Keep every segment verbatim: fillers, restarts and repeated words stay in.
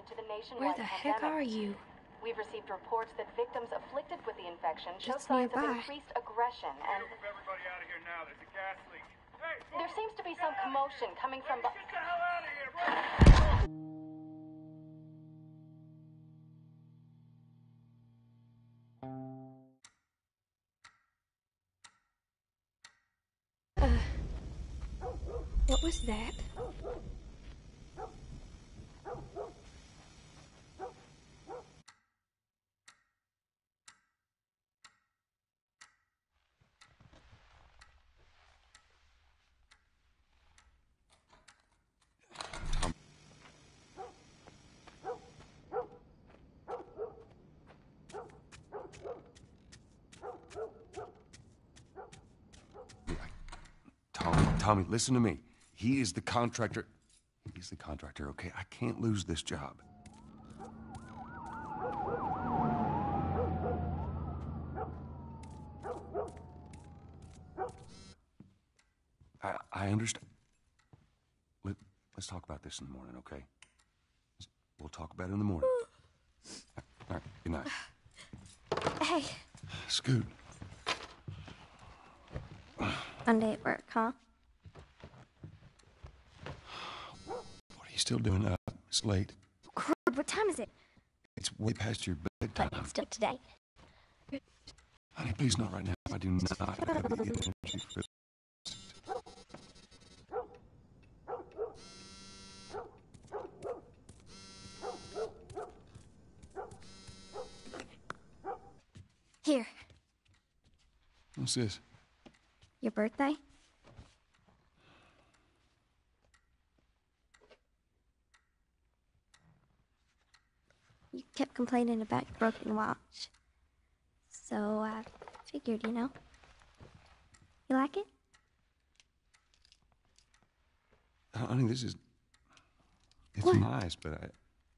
connected to the nationwide Where the heck pandemic. are you? We've received reports that victims afflicted with the infection show Just signs nearby. of increased aggression, and Move everybody out of here now. There's a gas leak. Hey, there seems to be some commotion coming from. get the hell out of here! Run! Uh, what was that? Tommy, Tommy, listen to me. He is the contractor. He's the contractor, okay? I can't lose this job. I, I understand. Let, let's talk about this in the morning, okay? We'll talk about it in the morning. All right, good night. Hey. Scoot. Monday at work, huh? What are you still doing up? It's late. Crud, what time is it? It's way past your bedtime. But still today. Honey, please not right now. I do not have the energy for this. Here. What's this? Your birthday? You kept complaining about your broken watch. So I figured, you know. You like it? Honey, this is... It's What? nice, but I...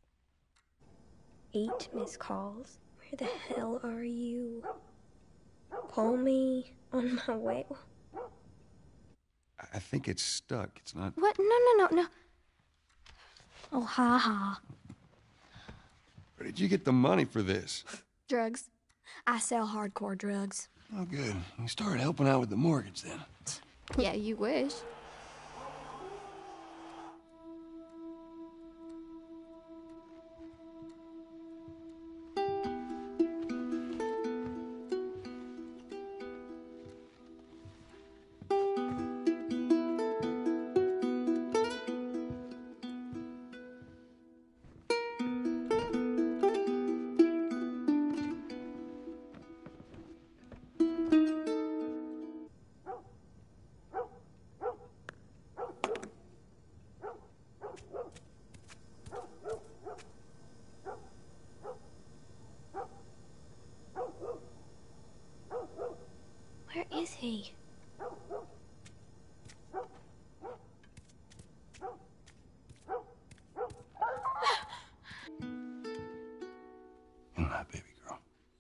Eight missed calls. Where the hell are you? Call me on my way. I think it's stuck. It's not... What? No, no, no, no. Oh, ha ha. Where did you get the money for this? Drugs. I sell hardcore drugs. Oh, good. You started helping out with the mortgage, then. Yeah, you wish. Where is he? Good night, baby girl.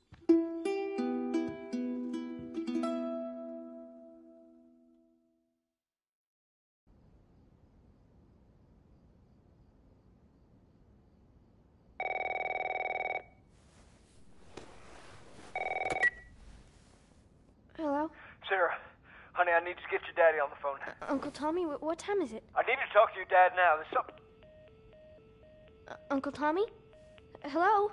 Hello? Sarah, honey, I need to get your daddy on the phone. Uncle Tommy, wh- what time is it? I need to talk to your dad now. There's something... Uh, Uncle Tommy? Hello?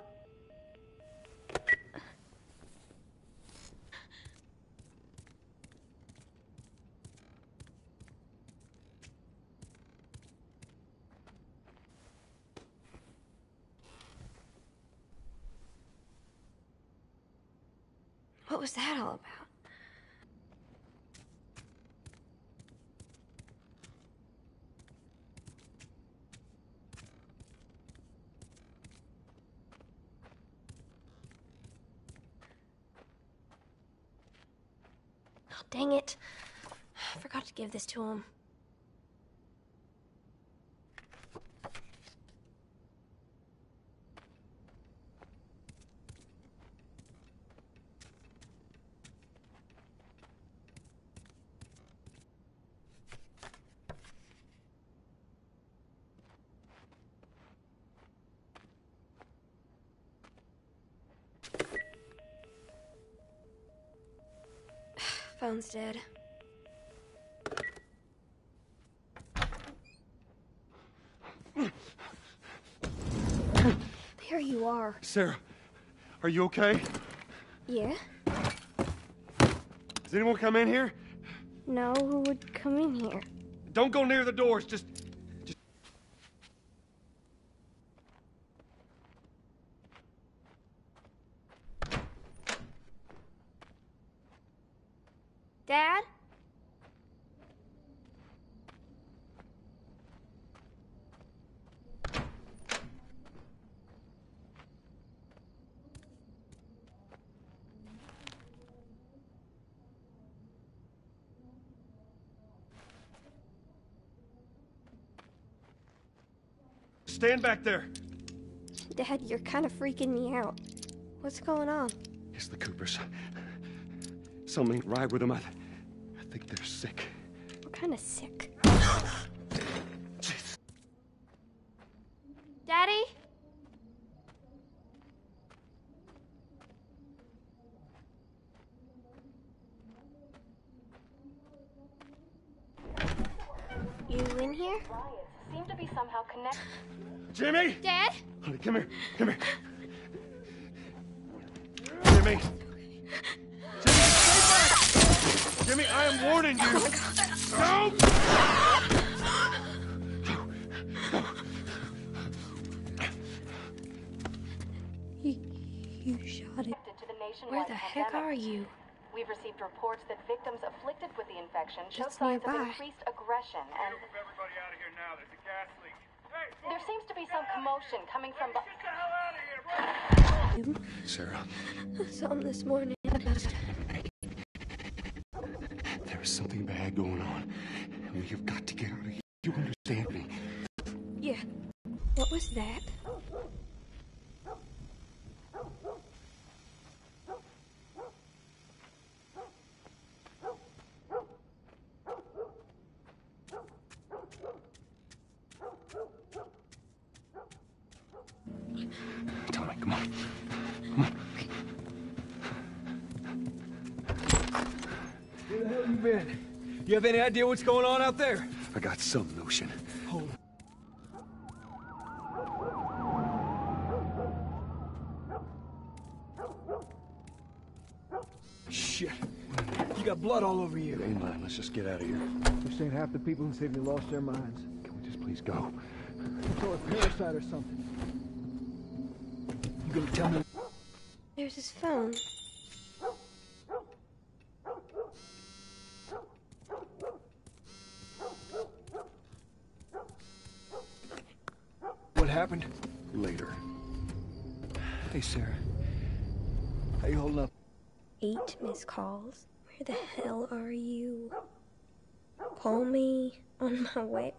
What was that all about? Oh, dang it. I forgot to give this to him. Phone's dead. There you are. Sarah, are you okay? Yeah? Does anyone come in here? No, who would come in here? Don't go near the doors. Just, just. Dad? Stand back there. Dad, you're kind of freaking me out. What's going on? It's the Coopers. Something ain't right with them. I, th I think they're sick. What kind of sick? Daddy? You in here? Riots seem to be somehow connected. Jimmy! Dad? Honey, come here. Come here. Jimmy! Jimmy, stay back! Jimmy, I am warning you! No! You, you shot it. To the nationwide Where the heck pandemic. are you? We've received reports that victims afflicted with the infection show Just signs nearby. of increased aggression, and Move everybody out of here now. There's a gas leak. Hey, there seems to be some commotion coming from. get the hell out of here! Run! Sarah, I saw him this morning. there is something bad going on, and we have got to get out of here. You understand me? Yeah. What was that? Tommy, come on. Come on. Where the hell you been? You have any idea what's going on out there? I got some notion. Hold on. Shit. You got blood all over you. It ain't mine. Let's just get out of here. You're saying half the people in the city lost their minds. Can we just please go? So a parasite or something. You gonna tell me? There's his phone. What happened? Later. Hey, Sarah. How you holding up? Eight missed calls. Where the hell are you? Call me on my way.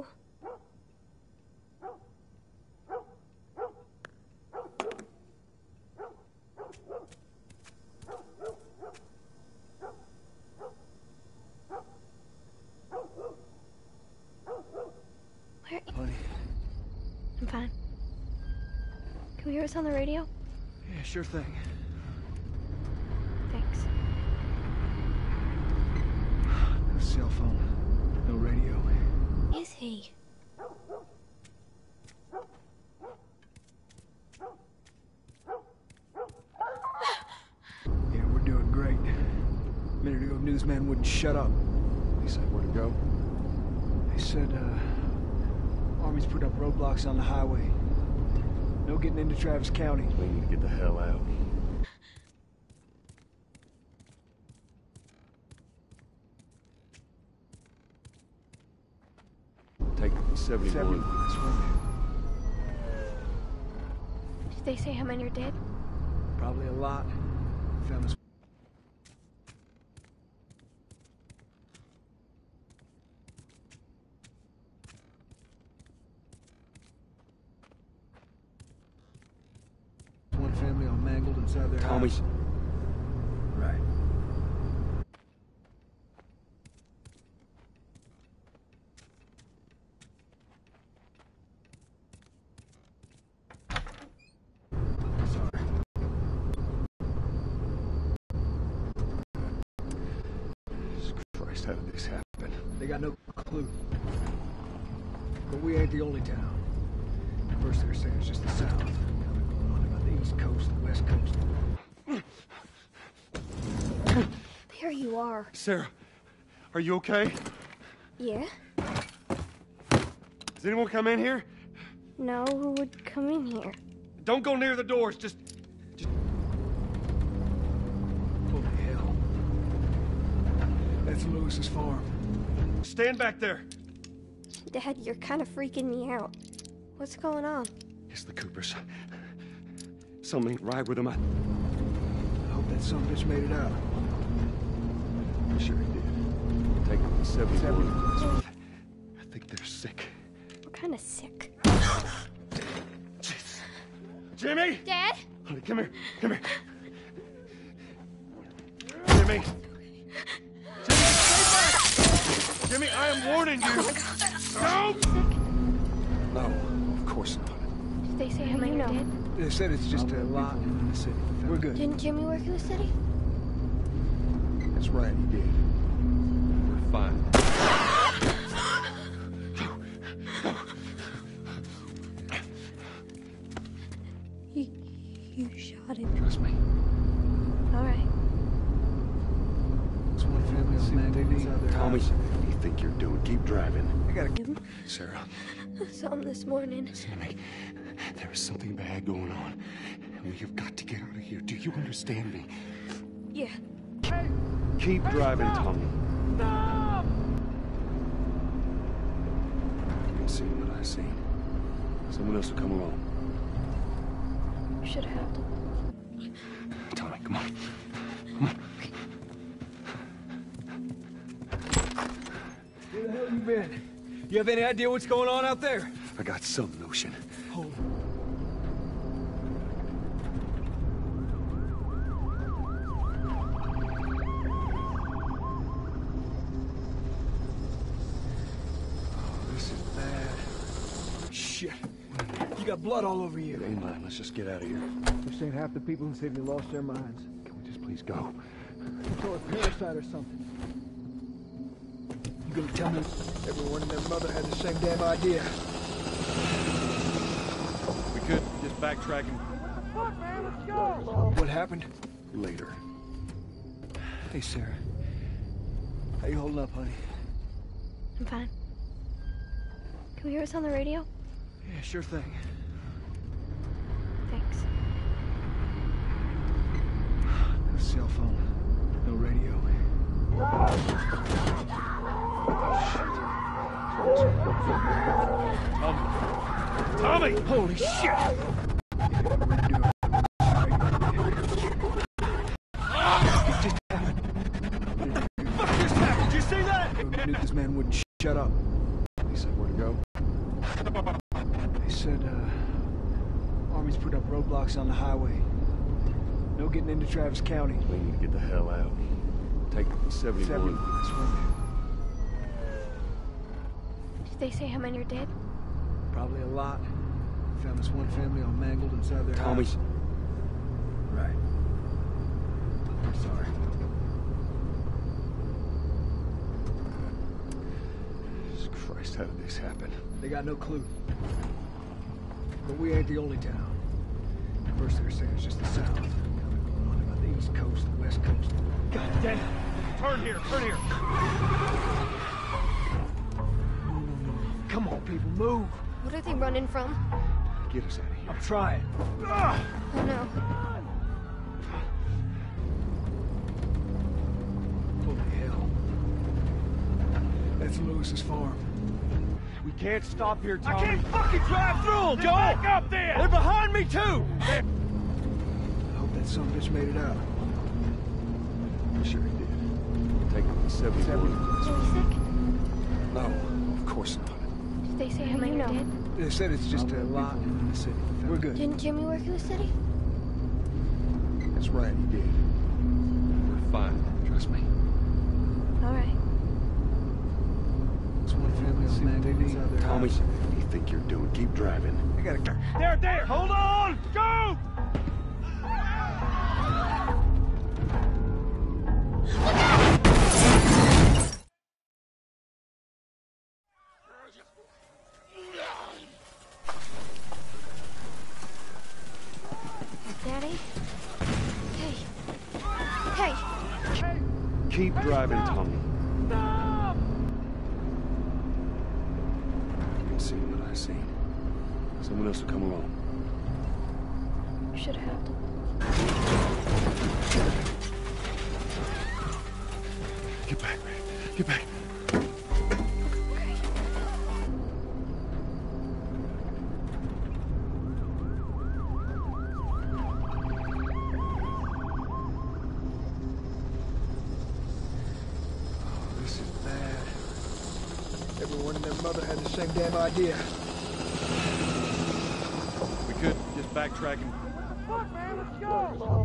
Where? Honey. I'm fine. Can we hear us on the radio? Yeah, sure thing. Thanks. No cell phone. No radio. Is he? Yeah, we're doing great. A minute ago, newsman wouldn't shut up. He said where to go? They said, uh, Army's put up roadblocks on the highway. No getting into Travis County. We need to get the hell out. Take seventy-one. Seven. That's right. Did they say how many are dead? Probably a lot. Found us. One family all mangled inside their Tommy. house. Right. Christ, how did this happen? They got no clue. But we ain't the only town. At first they were saying it's just the South. Now they're going on about the East Coast, the West Coast. There you are. Sarah, are you okay? Yeah? Does anyone come in here? No, who would come in here? Don't go near the doors, just... Holy hell. That's Lewis's farm. Stand back there. Dad, you're kind of freaking me out. What's going on? It's the Coopers. Something ain't right with them. I... I hope that son of a bitch made it out. I'm sure he did. Take them to seventy-one. I think they're sick. What kind of sick? Jeez. Jimmy! Dad? Honey, come here. Come here. Jimmy! Jimmy, stay back! Jimmy, I am warning you! No! No, of course not. Did they say how many are dead? They said it's just a lot in the city. We're good. Didn't Jimmy work in the city? That's right, he did. We're fine. You, you shot him. Trust me. All right. It's one family on Mandy. Tommy, what do you think you're doing? Keep driving. I gotta Him? Sarah, I saw him this morning. listen to me. There is something bad going on, and we have got to get out of here. Do you understand me? Yeah. Keep driving, Tommy. Stop! You can see what I see. Someone else will come along. You should have helped him. Tommy, come on. Come on. Where the hell you been? You have any idea what's going on out there? I got some notion. Hold on. Oh, this is bad. Shit. You got blood all over you. It ain't mine. Let's just get out of here. This ain't half the people in the city lost their minds. Can we just please go? Or a parasite or something. You gonna tell me everyone and their mother had the same damn idea? We could just backtracking Fuck, man, let's go! What happened? later. Hey, Sarah. How you holding up, honey? I'm fine. Can we hear us on the radio? Yeah, sure thing. Thanks. No cell phone. No radio. Tommy! Holy shit! Fuck just happened? Did you see that? I knew this man wouldn't shut up. He said where to go? They said, uh, Army's put up roadblocks on the highway. No getting into Travis County. We need to get the hell out. Take seventy-one. Seventy. That's right. Did they say how many are dead? Probably a lot. Found this one family all mangled inside their Tommy's. house. Right. I'm sorry. Jesus Christ, how did this happen? They got no clue. But we ain't the only town. At first they were saying it's just the South. Now they're going on about the East Coast, the West Coast. God damn it! Turn here, turn here! No, no, no. Come on, people, move! What are they running from? Get us out of here. I'm trying. Ah! Oh no. Holy hell. That's Lewis's farm. We can't stop here, I Tommy. can't fucking drive through them, Joel! Back up there! They're behind me, too! I hope that son of a bitch made it out. I'm sure he did. Take them to seventy-one. Is he sick? No, of course not. Did they say how many are dead? They said it's just a lot in the city. We're good. Didn't Jimmy work in the city? That's right, he did. We're fine. Trust me. All right. It's one family on Mandy. Tommy, what do you think you're doing? Keep driving. I gotta go. There, there! Hold on! Go! Keep driving, Tommy. You can see what I see. Someone else will come along. You should have helped him. Get back, man. Get back. Everyone and their mother had the same damn idea. We could just backtrack and... Fuck, man, let's go!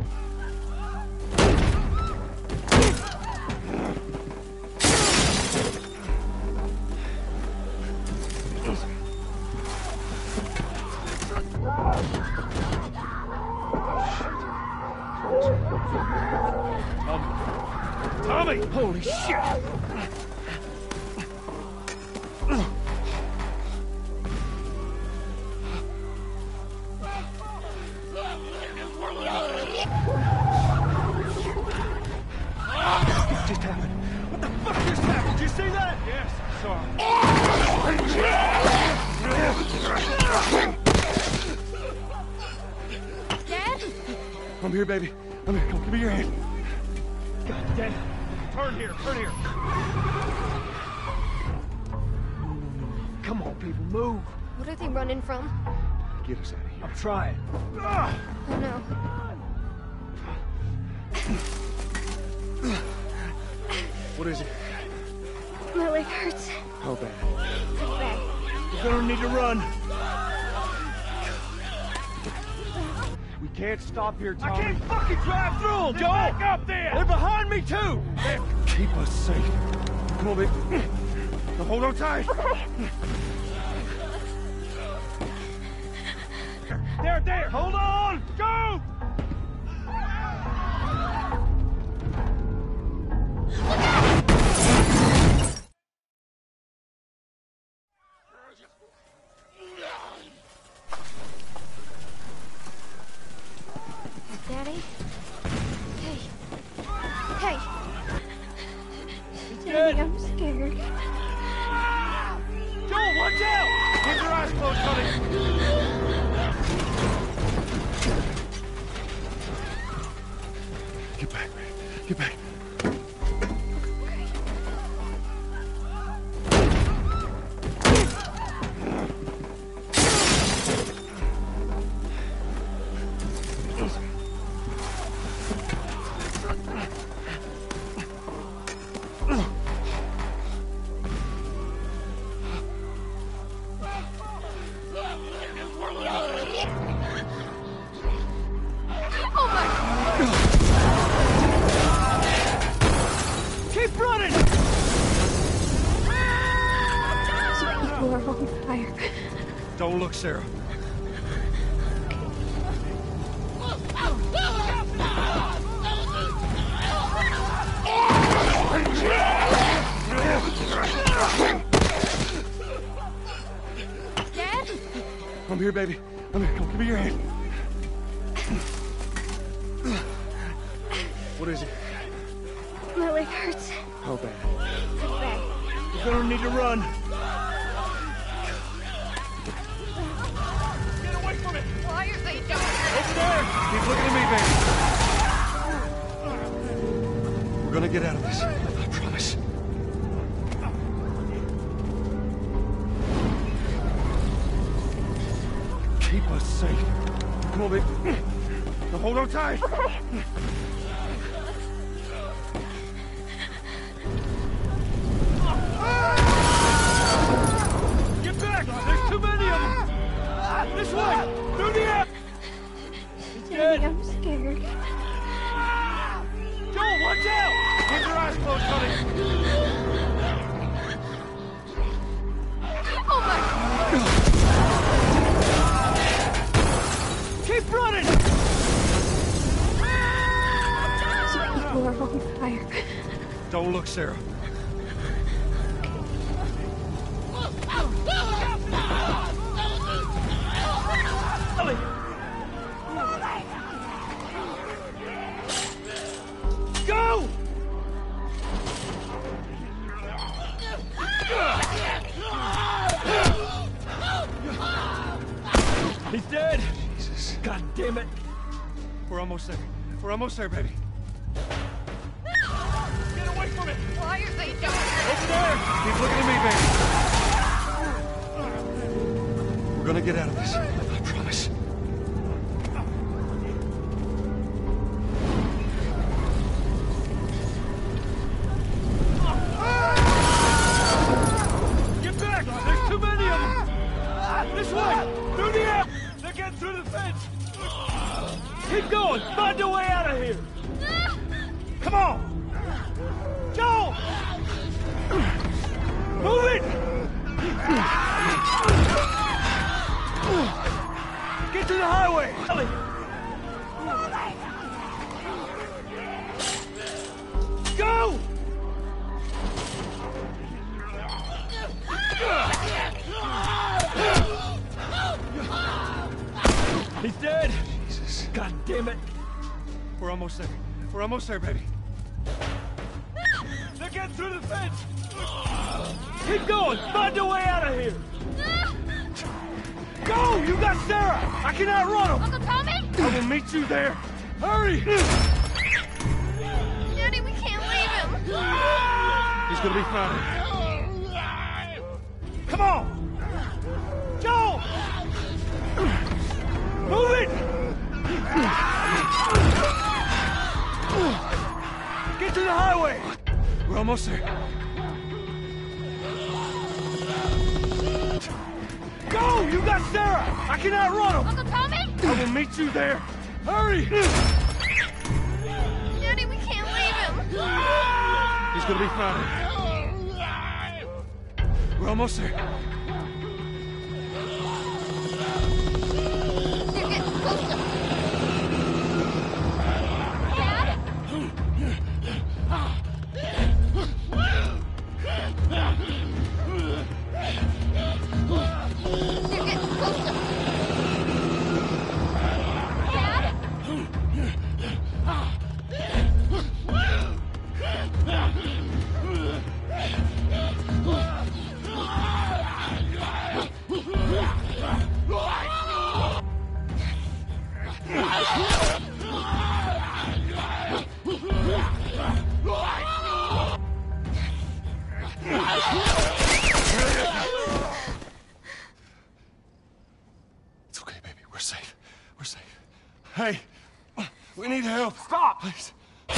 Tommy! Holy shit! What just happened? What the fuck just happened? Did you see that? Yes, sorry. Dad? I'm here, baby. I'm here. Come, give me your hand. God damn. Turn here, turn here. Come on, people, move. What are they running from? Get us out of here. I'm trying. Oh no. What is it? My leg hurts. How bad? Pretty bad. We're gonna need to run. We can't stop here, Tommy. I can't fucking drive through them, Joel! Back up there! They're behind me, too! Keep us safe. Come on, baby. Now hold on tight. There, there! Hold on! Go! Daddy? Hey. Hey! Good. Daddy, I'm scared. Joel, watch out! Keep your eyes closed, buddy. Get back, man. Get back. Keep running! People are on fire. Don't look, Sarah. Dad? I'm here, baby. I'm here. Come, give me your hand. What is it? My leg hurts. How bad? Pretty bad. We're gonna need to run. Get away from it! Why are they doing Over there! Keep looking at me, baby. We're gonna get out of this. I promise. Keep us safe. Come on, baby. Now hold on tight. Get back! There's too many of them! This way! Through the air! Daddy, I'm scared. Joel, watch out! Keep your eyes closed, buddy. Oh my! Keep running! People are on fire. Don't look, Sarah. Go! He's dead! Jesus. God damn it! We're almost there. We're almost there, baby. Get away from it! Why are they doing Over there! Keep looking at me, baby. We're gonna get out of this. I promise. Get back! There's too many of them! This way! Through the air! They're getting through the fence! Keep going! Find a way out of here! Come on! Joel! Move it! Get to the highway! Ellie! Go! He's dead! Jesus. God damn it! We're almost there. We're almost there, baby. They're getting through the fence! Keep going! Find a way out of here! Go! You got Sarah! I can outrun them! Uncle Tommy? I will meet you there! Hurry! Daddy, we can't leave him. He's gonna be fine. Come on! Joel! Move it! Get to the highway! We're almost there. Go! You got Sarah! I can outrun them! Uncle Tommy? I will meet you there! Hurry! Daddy, we can't leave him. He's gonna be fine. We're almost there. They're getting closer. Dad? They're getting closer. Dad? It's okay, baby. We're safe. We're safe. Hey, we need help. Stop! Please.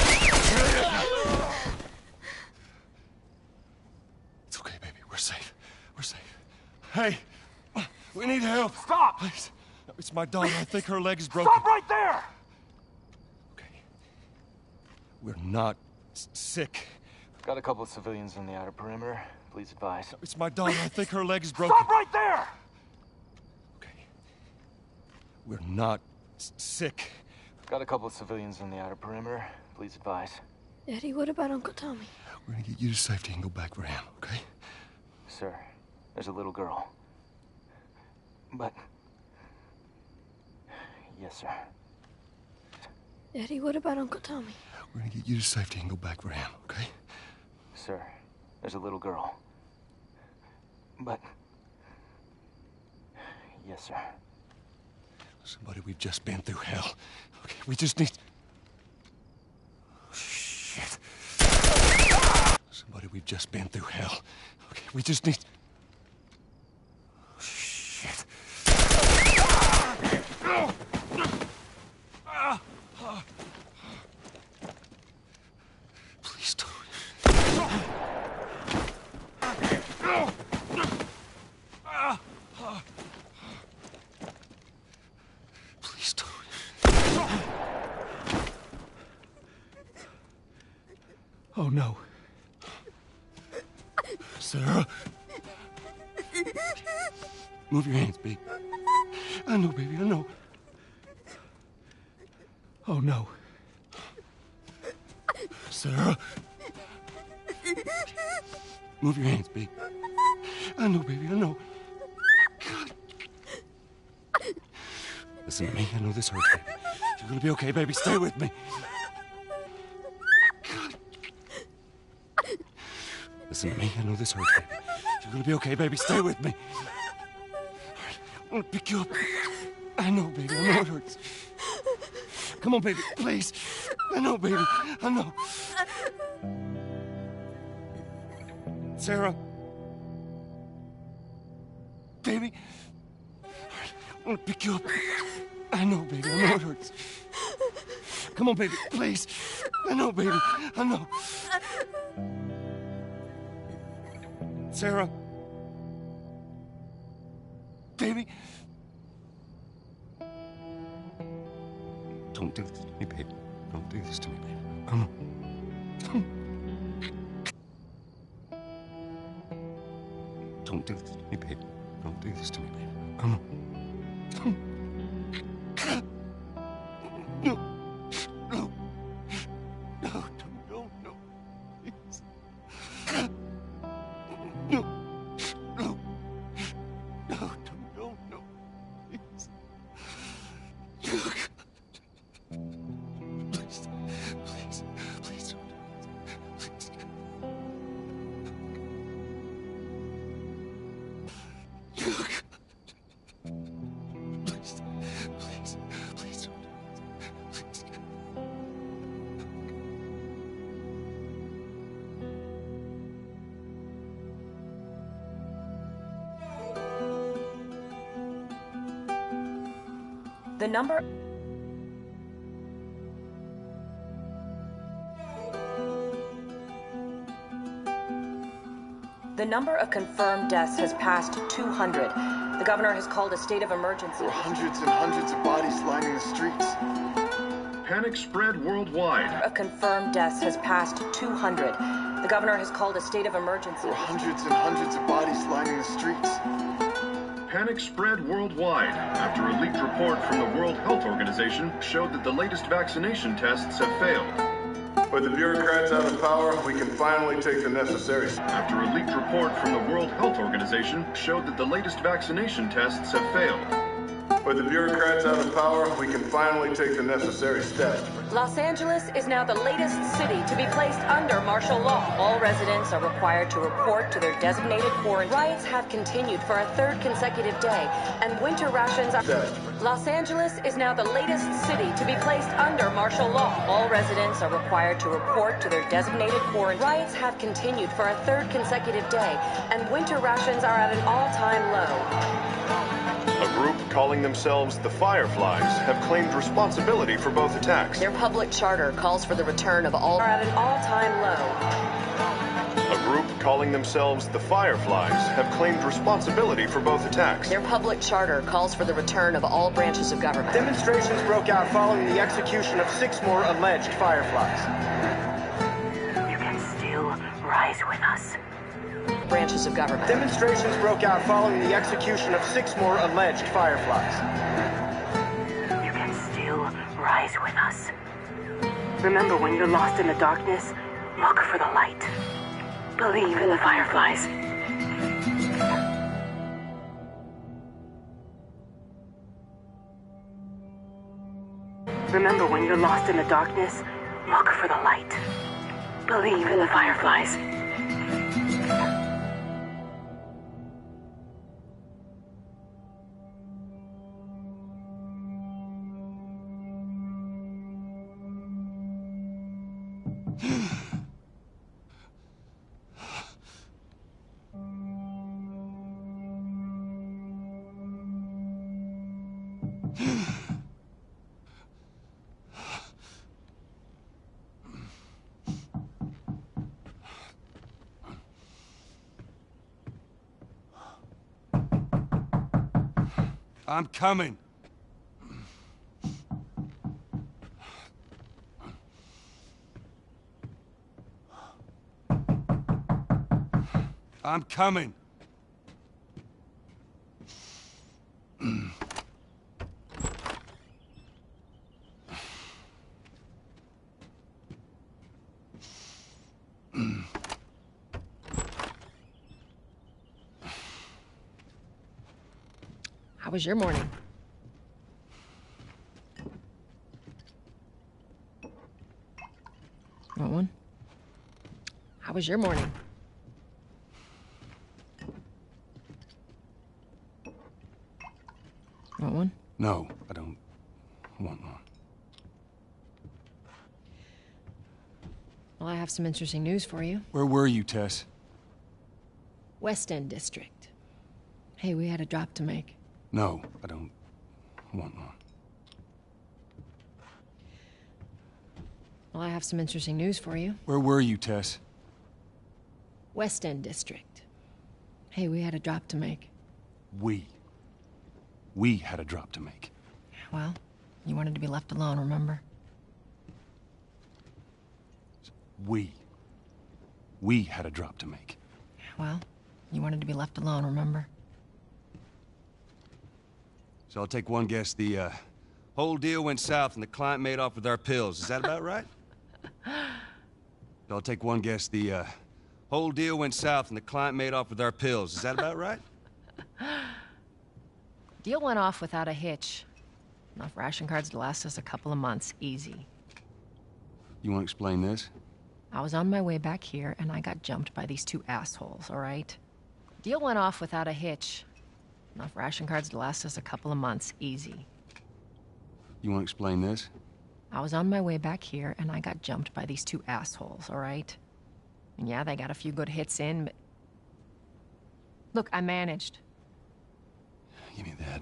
It's okay, baby. We're safe. We're safe. Hey, we need help. Stop! Please. It's my daughter. I think her leg is broken. Stop right there! Okay. We're not s- sick. Got a couple of civilians in the outer perimeter. Please advise. It's my daughter. I think her leg is broken. Stop right there! Okay. We're not s- sick. Got a couple of civilians in the outer perimeter. Please advise. Daddy, what about Uncle Tommy? We're gonna get you to safety and go back for him, okay? Sir, there's a little girl. But... Yes, sir. Daddy, what about Uncle Tommy? We're gonna get you to safety and go back for him, okay? Sir, there's a little girl. But... Yes, sir. Listen, buddy, we've just been through hell. Okay, we just need... Oh, shit. Listen, buddy, we've just been through hell. Okay, we just need... Oh, shit. Please don't. Please don't. Oh no. Sarah. Move your hands, baby. I know, baby, I know. Oh no. Sarah. Move your hands, baby. I know, baby, I know. God. Listen to me, I know this hurts, baby. You're gonna be okay, baby. Stay with me. God. Listen to me, I know this hurts, baby. You're gonna be okay, baby. Stay with me. All right, I'm gonna pick you up. I know, baby. I know it hurts. Come on, baby. Please. I know, baby. I know. Sarah. Baby. I want to pick you up. I know, baby. I know it hurts. Come on, baby. Please. I know, baby. I know. Sarah. Baby. Don't do this to me, baby. Don't do this to me, baby. I know. Don't do this to me, baby. Don't do this to me, baby. I know. No. No. No, no, no, please. No. No. No, no, no, please. Please, please, please don't do this. Please. Please, please, please don't do this. Please. The number... The number of confirmed deaths has passed two hundred. The governor has called a state of emergency. There are hundreds and hundreds of bodies lining the streets. Panic spread worldwide. The number of confirmed deaths has passed two hundred. The governor has called a state of emergency. There are hundreds and hundreds of bodies lining the streets. Panic spread worldwide after a leaked report from the World Health Organization showed that the latest vaccination tests have failed. With the bureaucrats out of power, we can finally take the necessary steps. After a leaked report from the World Health Organization showed that the latest vaccination tests have failed. With the bureaucrats out of power, we can finally take the necessary steps. Los Angeles is now the latest city to be placed under martial law. All residents are required to report to their designated quarantine. Riots have continued for a third consecutive day, and winter rations are... Steps. Los Angeles is now the latest city to be placed under martial law. All residents are required to report to their designated quarantine. Riots have continued for a third consecutive day, and winter rations are at an all-time low. A group calling themselves the Fireflies have claimed responsibility for both attacks. Their public charter calls for the return of all... are at an all-time low. A group calling themselves the Fireflies have claimed responsibility for both attacks. Their public charter calls for the return of all branches of government. Demonstrations broke out following the execution of six more alleged Fireflies. You can still rise with us. Branches of government. Demonstrations broke out following the execution of six more alleged Fireflies. You can still rise with us. Remember, when you're lost in the darkness, look for the light. Believe in the Fireflies. Remember, when you're lost in the darkness, look for the light. Believe in the Fireflies. I'm coming. I'm coming. How was your morning? Want one? How was your morning? Want one? No, I don't want one. Well, I have some interesting news for you. Where were you, Tess? West End District. Hey, we had a drop to make. No, I don't want one. Well, I have some interesting news for you. Where were you, Tess? West End District. Hey, we had a drop to make. We. We had a drop to make. Well, you wanted to be left alone, remember? We. We had a drop to make. Well, you wanted to be left alone, remember? So I'll take one guess. The uh, whole deal went south and the client made off with our pills. Is that about right? So I'll take one guess. The uh, whole deal went south and the client made off with our pills. Is that about right? Deal went off without a hitch. Enough ration cards to last us a couple of months, easy. You want to explain this? I was on my way back here and I got jumped by these two assholes, all right? Deal went off without a hitch. Enough ration cards to last us a couple of months, easy. You want to explain this? I was on my way back here and I got jumped by these two assholes, all right? And yeah, they got a few good hits in, but... Look, I managed. Give me that.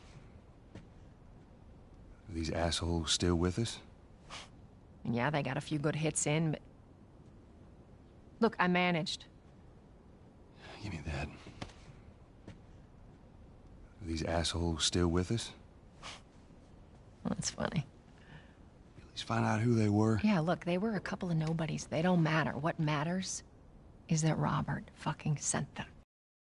Are these assholes still with us? And yeah, they got a few good hits in, but... Look, I managed. Give me that. Are these assholes still with us? That's funny. At least find out who they were. Yeah, look, they were a couple of nobodies. They don't matter. What matters is that Robert fucking sent them.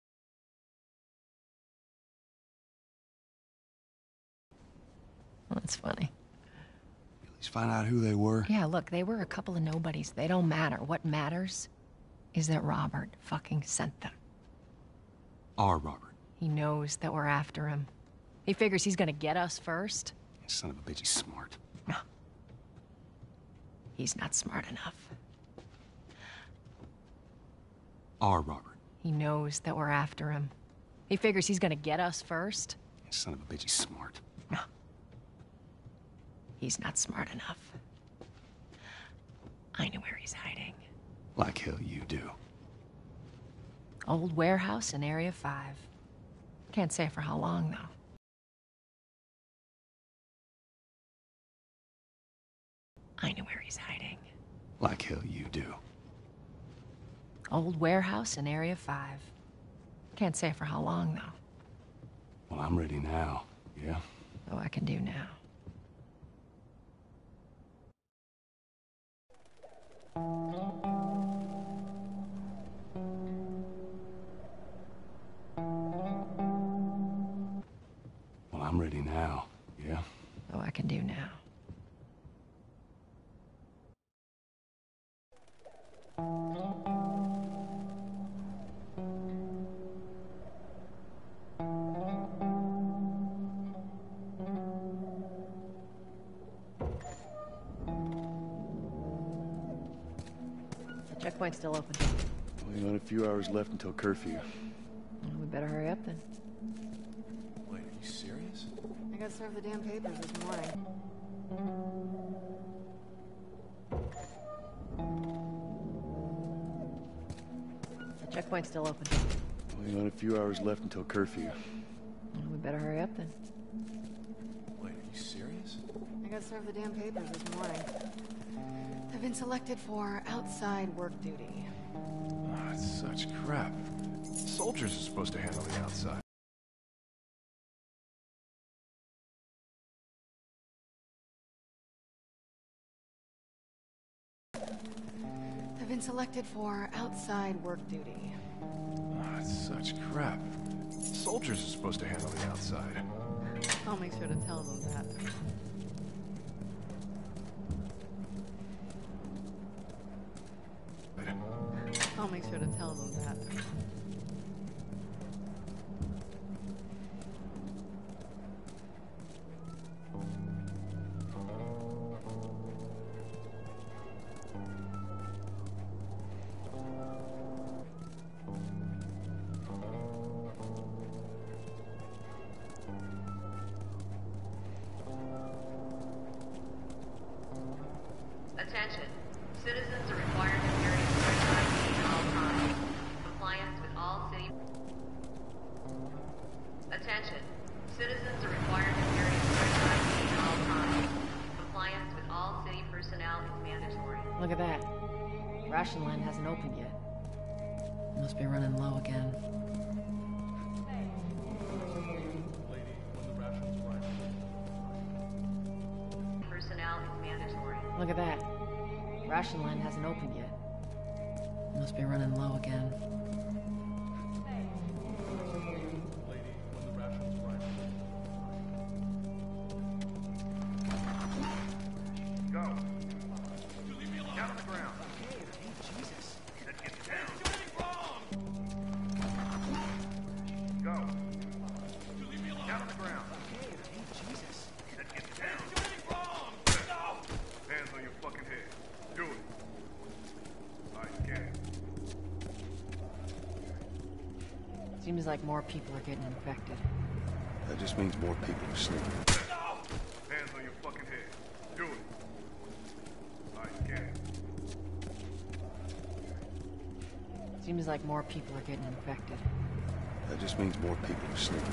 That's funny. At least find out who they were. Yeah, look, they were a couple of nobodies. They don't matter. What matters is that Robert fucking sent them. Our Robert. He knows that we're after him. He figures he's gonna get us first. Son of a bitch, he's smart. No. He's not smart enough. Our Robert. He knows that we're after him. He figures he's gonna get us first. Son of a bitch, he's smart. No. He's not smart enough. I know where he's hiding. Like hell you do. Old warehouse in Area five. Can't say for how long, though. I know where he's hiding. Like hell you do. Old warehouse in Area five. Can't say for how long, though. Well, I'm ready now, yeah? Oh, I can do now. Well, I'm ready now, yeah? Oh, I can do now. The checkpoint's still open. Only got a few hours left until curfew. Well, we better hurry up then. Wait, are you serious? I got served the damn papers this morning. The checkpoint's still open. Only got a few hours left until curfew. Well, we better hurry up then. Wait, are you serious? I got served the damn papers this morning. I've been selected for outside work duty. Oh, that's such crap. Soldiers are supposed to handle the outside. I've been selected for outside work duty. Oh, that's such crap. Soldiers are supposed to handle the outside. I'll make sure to tell them that. I'll make sure to tell them that. Attention. Citizens are required to carry express I D at all times. Compliance with all city... Attention. Citizens are required to carry express I D at all times. Compliance with all city personnel is mandatory. Look at that. Ration line hasn't opened yet. Must be running low again. Personnel is mandatory. Look at that. Ration line hasn't opened yet. Must be running low again. Go. Down on the ground. Jesus. Then get down. Go. Down on the ground. Jesus. Then get down. Hands on your fucking head. Do it. I get it. Seems like more people are getting infected. That just means more people are sleeping. Hands on your fucking head. Do it. I get it. Seems like more people are getting infected. That just means more people are sleeping.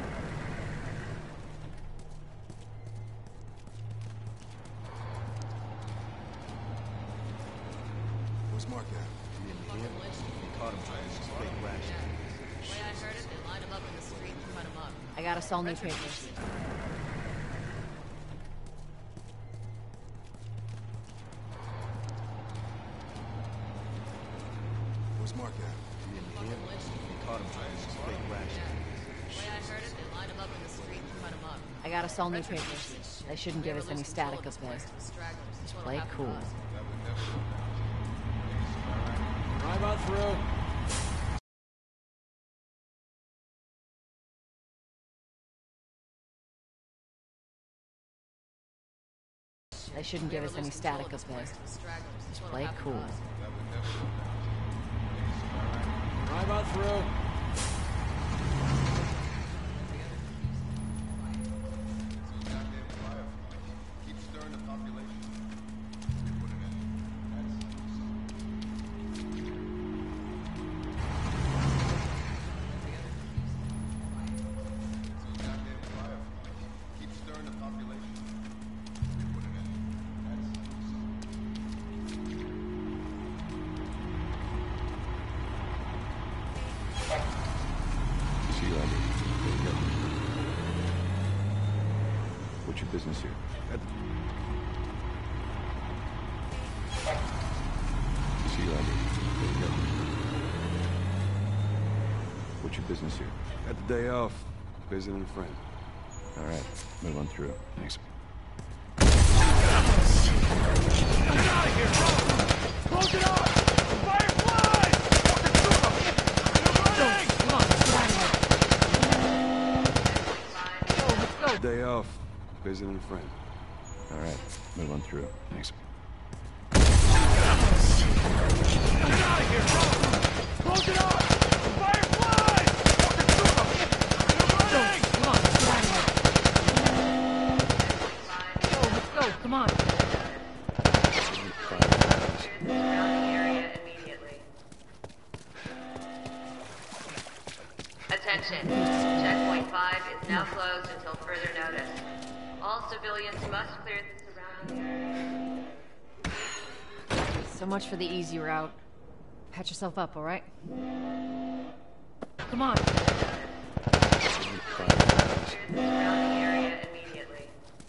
Where's Mark at? He in here? We caught him trying to fake ration. The way I heard it, they lined him up in the street and cut him up. I got us all new papers. Where's Mark at? He in here? We caught him trying to fake ration. The way I heard it, they lined him up in the street and cut him up. I got us all new papers. They shouldn't give us any static up there. Just play it cool. Drive on through. They shouldn't give us any static up there. Just play it cool. Drive on through. Keep stirring the population. Keep stirring the population. See you later. There you go. What's your business here? At the... See you later. There you go. What's your business here? At the day off. Visiting a friend. All right. Move on through. Thanks. Get out of here! Close it up! Fireflies! Day off. Visiting a friend. All right. Move on through. Thanks. Get out of here! Close it up! Fireflies! Come on, let's get out of here. Go, let's go, come on. Surrounding area immediately. Attention. Checkpoint five is now closed until further notice. All civilians must clear the surrounding area. So much for the easy route. Patch yourself up, all right? Come on. Surrounding area immediately.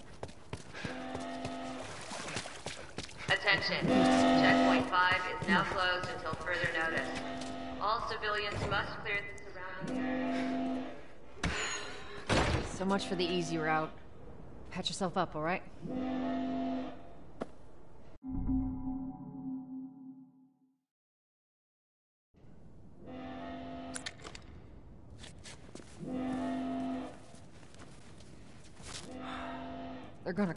Attention. Checkpoint five is now closed until further notice. All civilians must clear the surrounding area. So much for the easy route. Patch yourself up, all right? They're gonna...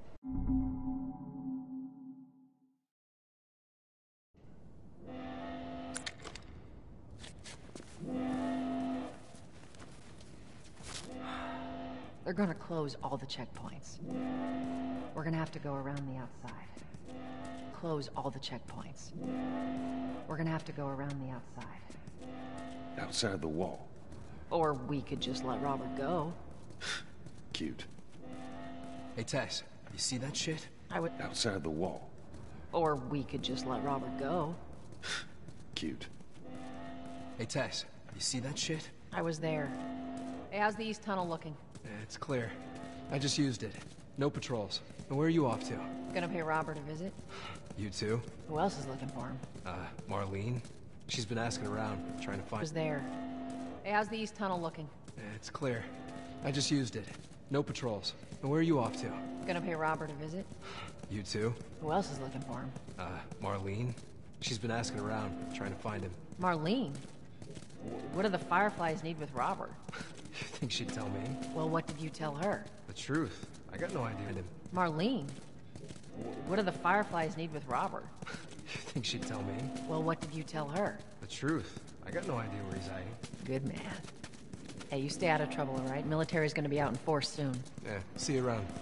They're gonna close all the checkpoints. We're gonna have to go around the outside. close all the checkpoints. We're gonna have to go around the outside. Outside the wall. Or we could just let Robert go. Cute. Hey, Tess, you see that shit? I would... Outside the wall. Or we could just let Robert go. Cute. Hey, Tess, you see that shit? I was there. Hey, how's the east tunnel looking? Yeah, it's clear. I just used it. No patrols. And where are you off to? Gonna pay Robert a visit? You too? Who else is looking for him? Uh, Marlene. She's been asking around, trying to I find... was there. Hey, how's the east tunnel looking? Yeah, it's clear. I just used it. No patrols. And where are you off to? Gonna pay Robert a visit? You too? Who else is looking for him? Uh, Marlene. She's been asking around, trying to find him. Marlene? What do the Fireflies need with Robert? You think she'd tell me? Well, what did you tell her? The truth. I got no idea. Him. Marlene? What do the Fireflies need with Robert? You think she'd tell me? Well, what did you tell her? The truth. I got no idea where he's hiding. Good man. Hey, you stay out of trouble, all right? Military's gonna be out in force soon. Yeah, see you around.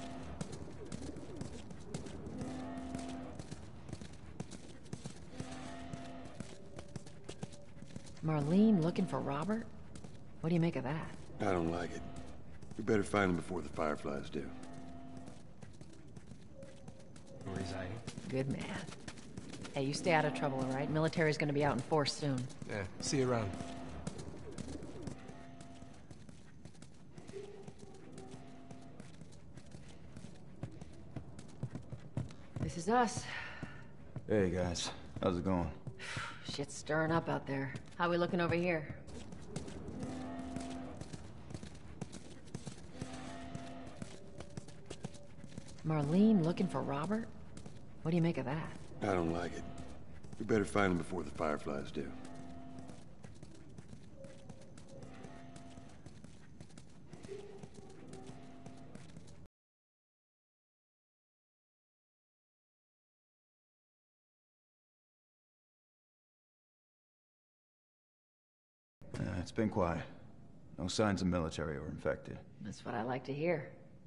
Marlene looking for Robert? What do you make of that? I don't like it. We better find him before the Fireflies do. Where he's hiding? Good man. Hey, you stay out of trouble, all right? Military's gonna be out in force soon. Yeah, see you around. This is us. Hey guys, how's it going? Shit's stirring up out there. How we looking over here? Marlene looking for Robert? What do you make of that? I don't like it. We better find him before the Fireflies do. Uh, it's been quiet. No signs of military or infected. That's what I like to hear.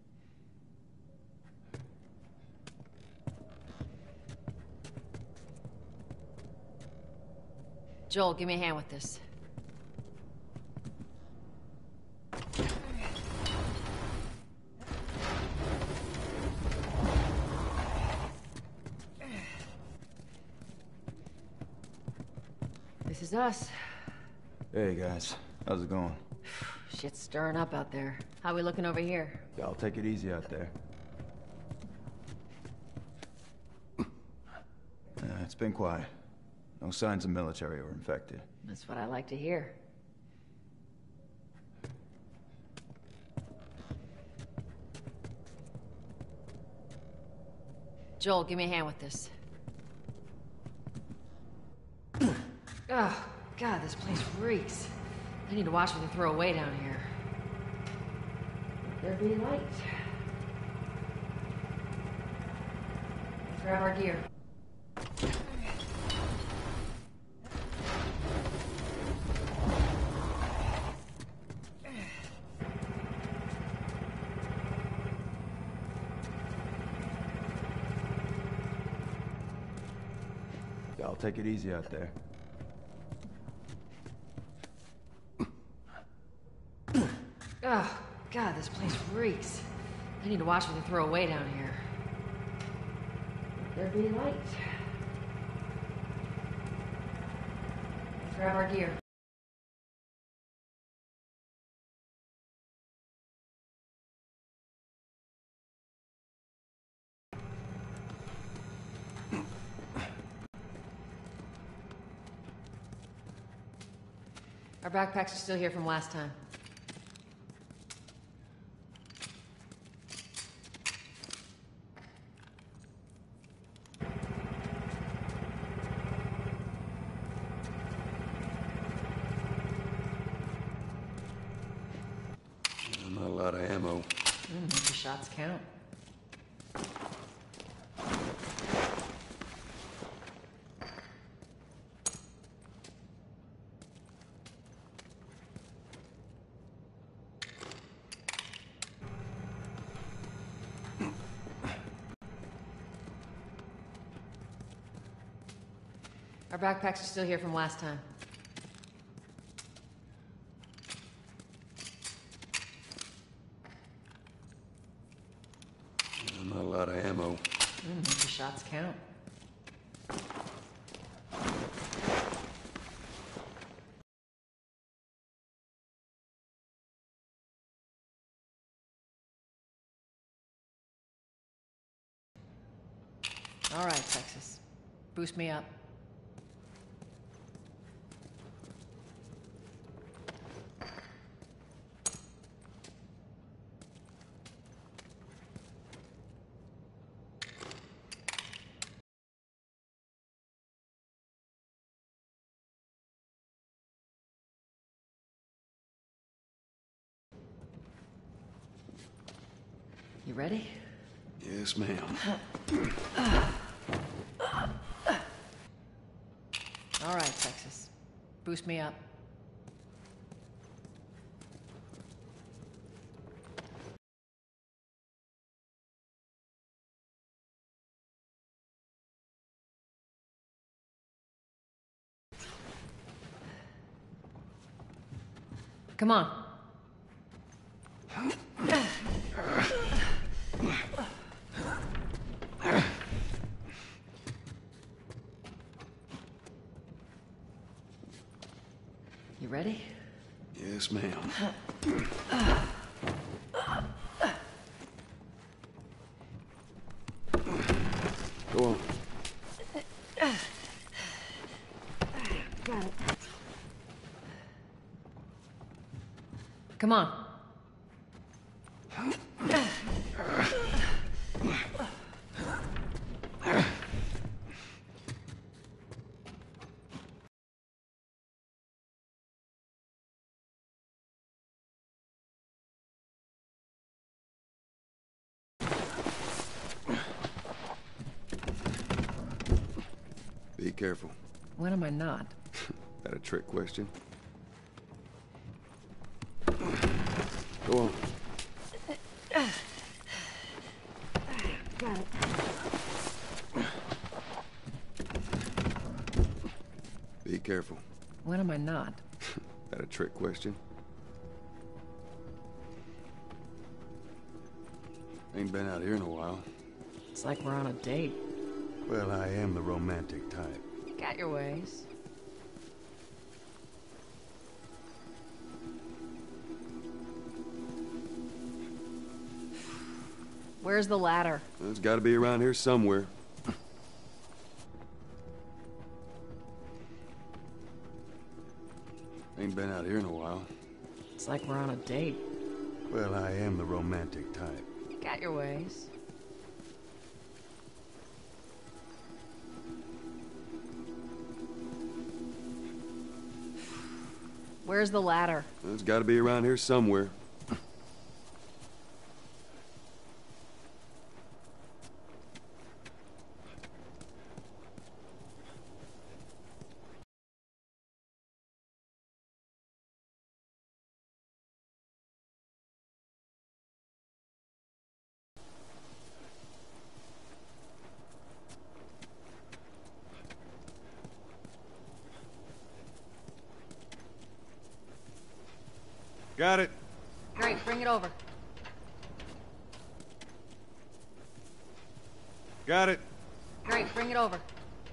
Joel, give me a hand with this. This is us. Hey guys, how's it going? Shit's stirring up out there. How we looking over here? Y'all take it easy out there. Uh, it's been quiet. No signs of military or infected. That's what I like to hear. Joel, give me a hand with this. Oh, God, this place reeks. I need to watch what they throw away down here. There be light. Let's grab our gear. Y'all take it easy out there. Oh, God, this place reeks. I need to watch what they throw away down here. There be light. Let's grab our gear. Our backpacks are still here from last time. Not a lot of ammo. Mm, make the shots count. Our backpacks are still here from last time. Not a lot of ammo. Mm, make your shots count. All right, Texas. Boost me up. You ready? Yes, ma'am. All right, Texas. Boost me up. Come on. You ready? Yes, ma'am. Go on. Come on. Be careful. When am I not? That a trick question? Go on. Be careful. When am I not? That a trick question? Ain't been out here in a while. It's like we're on a date. Well, I am the romantic type. You got your ways. Where's the ladder? Well, it's got to be around here somewhere. Ain't been out here in a while. It's like we're on a date. Well, I am the romantic type. You got your ways. Where's the ladder? Well, it's got to be around here somewhere. Got it. Great, bring it over. Got it. Great, bring it over.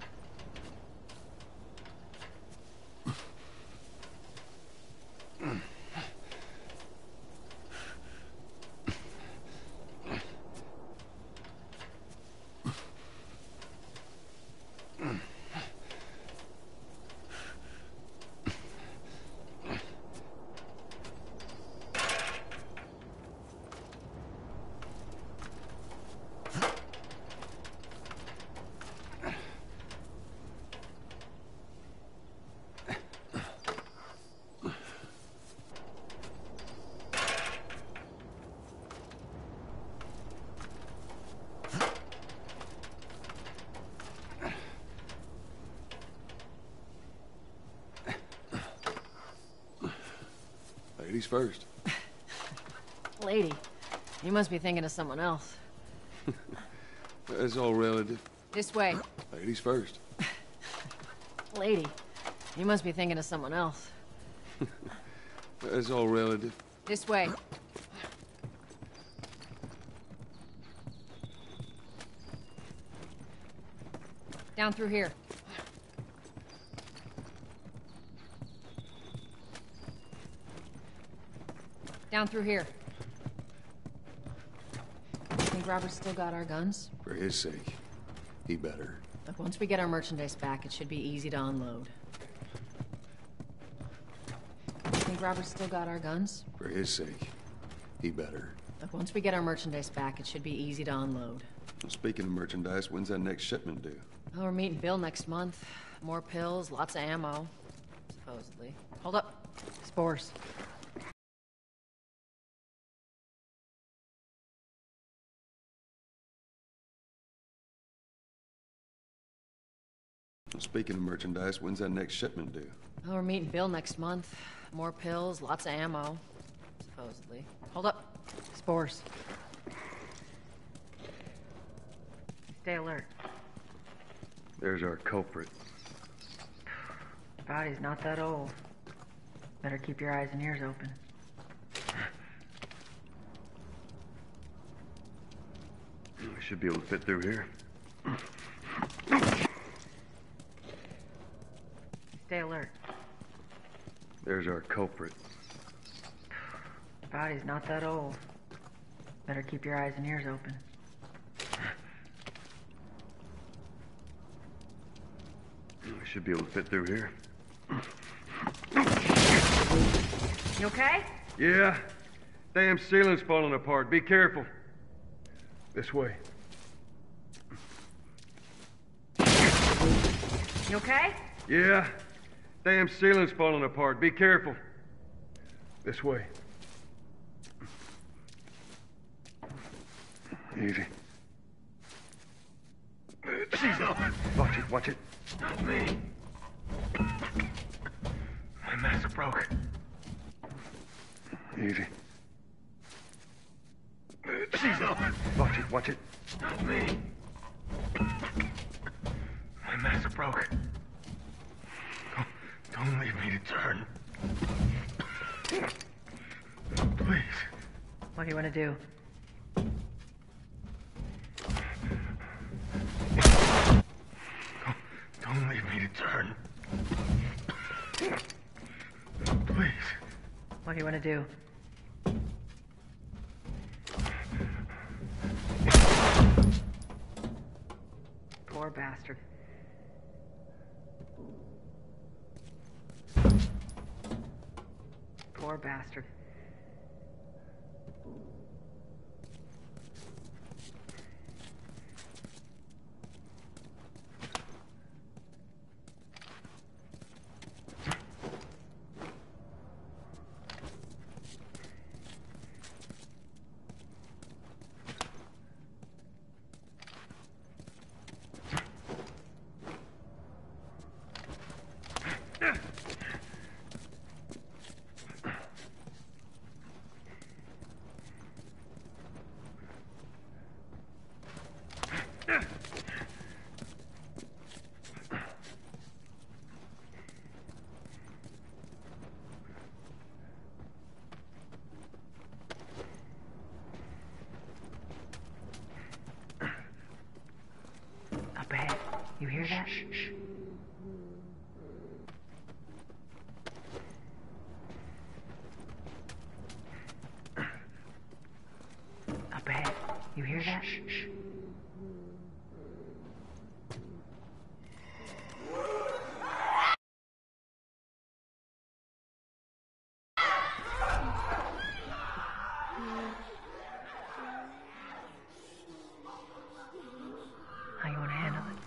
Ladies first. Lady, you must be thinking of someone else. That's all relative. This way. Ladies first. Lady, you must be thinking of someone else. It's all relative. This way. Down through here. Down through here. Think Robert's still got our guns? For his sake, he better. Look, once we get our merchandise back, it should be easy to unload. Think Robert's still got our guns? For his sake, he better. Look, once we get our merchandise back, it should be easy to unload. Well, speaking of merchandise, when's that next shipment due? Oh, we're meeting Bill next month. More pills, lots of ammo. Supposedly. Hold up. Spores. Well, speaking of merchandise, when's that next shipment due? Oh, we're meeting Bill next month. More pills, lots of ammo. Supposedly. Hold up. Spores. Stay alert. There's our culprit. Body's not that old. Better keep your eyes and ears open. We should be able to fit through here. Stay alert. There's our culprit. Body's not that old. Better keep your eyes and ears open. We should be able to fit through here. You okay? Yeah. Damn ceiling's falling apart. Be careful. This way. You okay? Yeah. Damn ceiling's falling apart. Be careful. This way. Easy. Watch it, watch it. Not me. My mask broke. Easy. Jesus! Watch it, watch it. Not me. My mask broke. Don't, don't leave me to turn. Please. What do you want to do? Don't leave me to turn. Please. What do you want to do? Poor bastard. Poor bastard. Up ahead. You hear that? Shh, shh. Up ahead. You hear that? Shh, shh. How you want to handle it?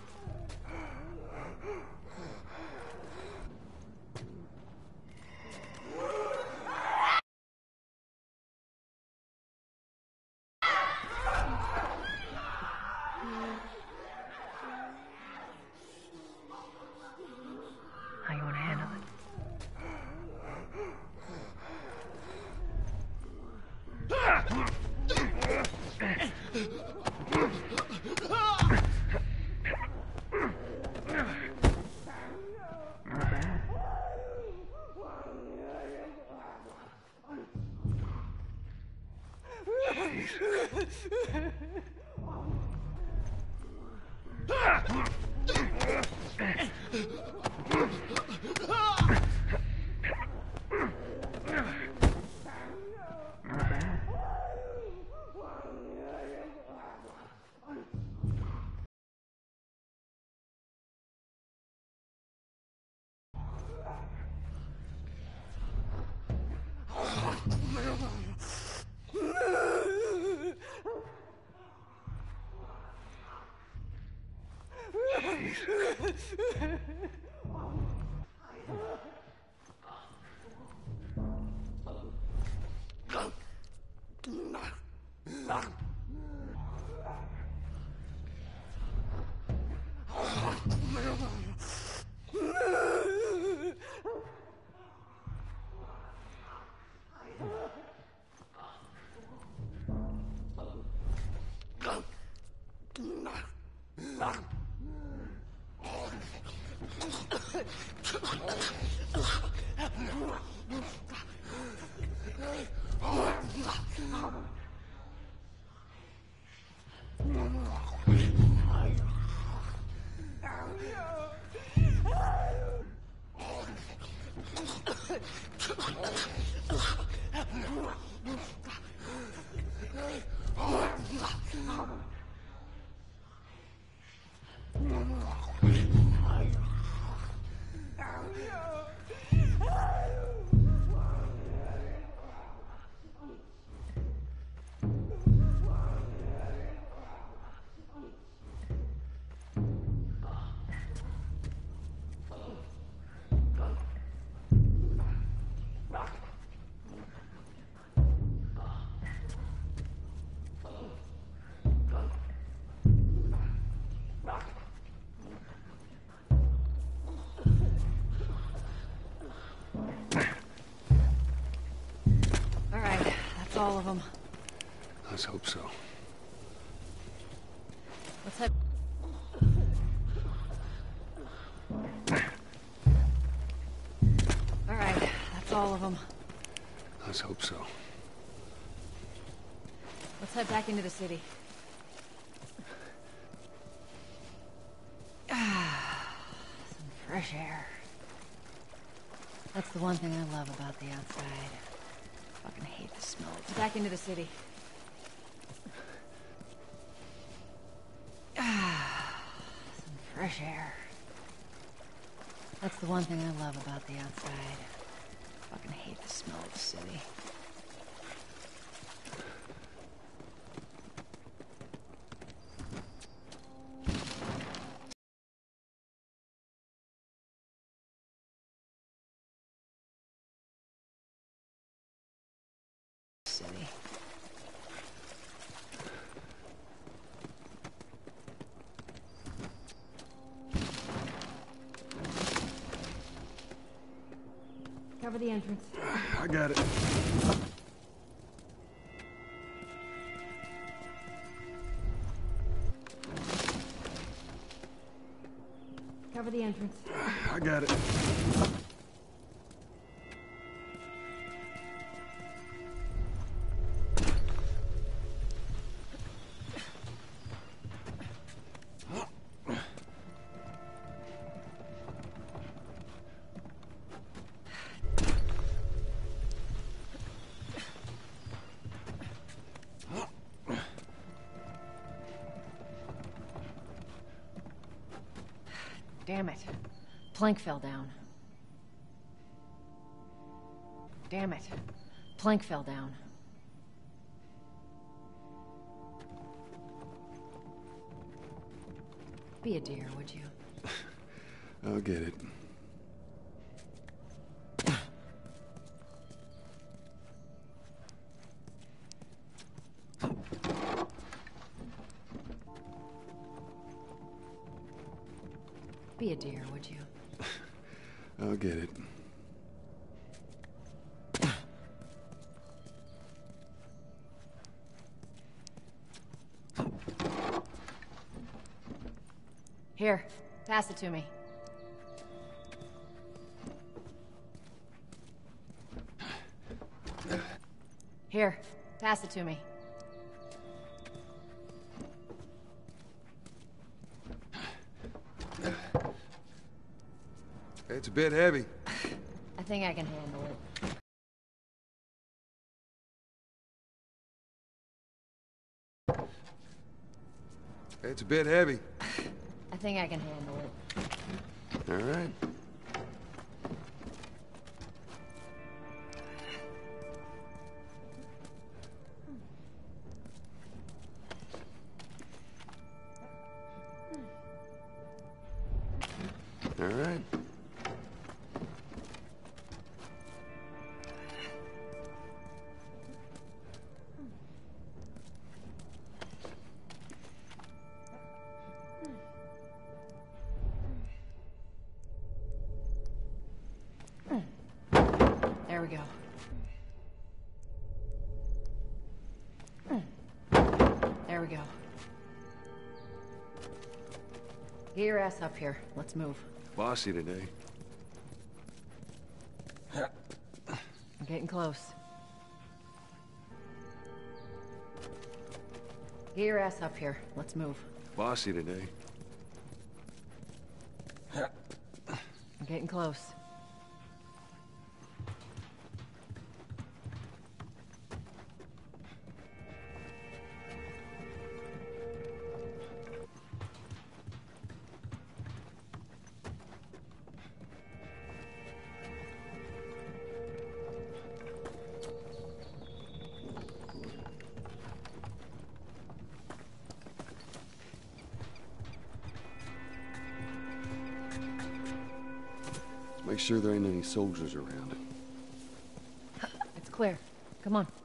All of them. Let's hope so. Let's head. All right, that's all of them. Let's hope so. Let's head back into the city. Ah, some fresh air. That's the one thing I love about the outside. I fucking hate the smell. Back into the city. Ah, some fresh air. That's the one thing I love about the outside. I fucking hate the smell of the city. City. Cover the entrance. I got it. Cover the entrance. I got it. Damn it. Plank fell down. Damn it. Plank fell down. Be a dear, would you? I'll get it. Be a dear, would you? I'll get it. Here, pass it to me. Here, pass it to me. It's a bit heavy. I think I can handle it. It's a bit heavy. I think I can handle it. All right. All right. There we go. There we go. Get your ass up here. Let's move. Bossy today. I'm getting close. Get your ass up here. Let's move. Bossy today. I'm getting close. Make sure there ain't any soldiers around. It's clear. Come on.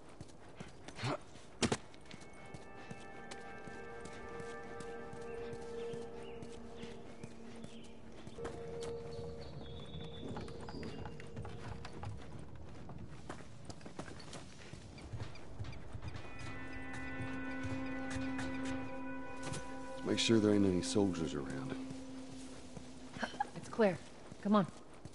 Make sure there ain't any soldiers around. It's clear. Come on.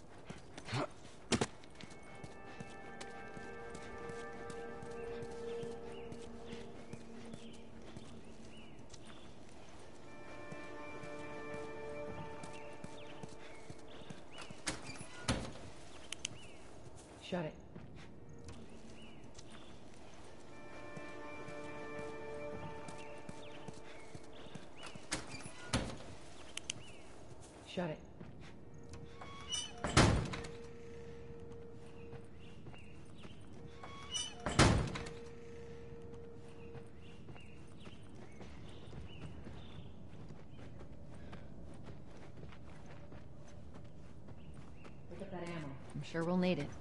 Shut it. Shut it. Look at that ammo. I'm sure we'll need it.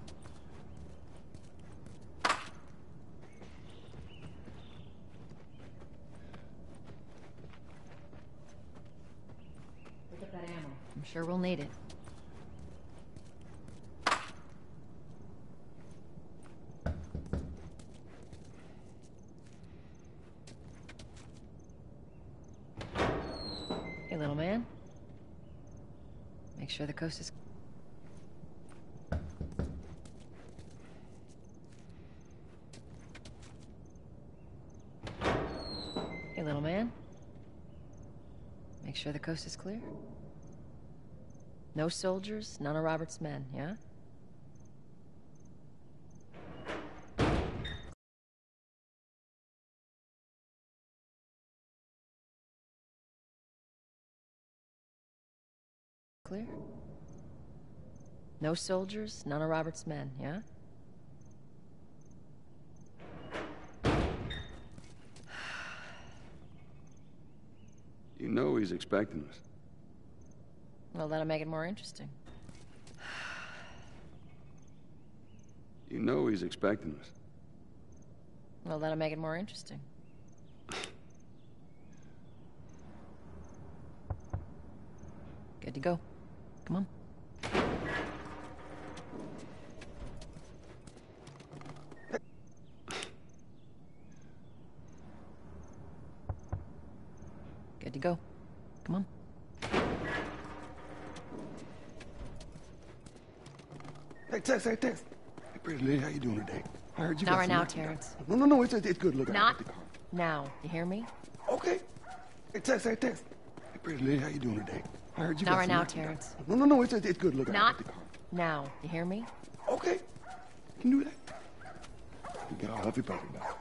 Look at that ammo. I'm sure we'll need it. Hey, little man. Make sure the coast is... Hey, little man. Make sure the coast is clear. No soldiers, none of Robert's men, yeah? Clear? No soldiers, none of Robert's men, yeah? You know he's expecting us. Well, that'll make it more interesting. You know he's expecting us. Well, that'll make it more interesting. Good to go. Come on. Good to go. Come on. Hey, Tex, hey, Tex. Hey, pretty lady, how you doing today? I heard you Not got right some now, lucky Terrence. guys. No, no, no, it's, it's good. Look, Not I got the car. now. You hear me? Okay. Hey, Tex, hey, Tex. Hey, pretty lady, how you doing today? I heard you Not got right some now, work to do. Terrence. No, no, no, it's, it's good. Look, I Not got the car. now. You hear me? Okay. You can do that. You get all of your brother now.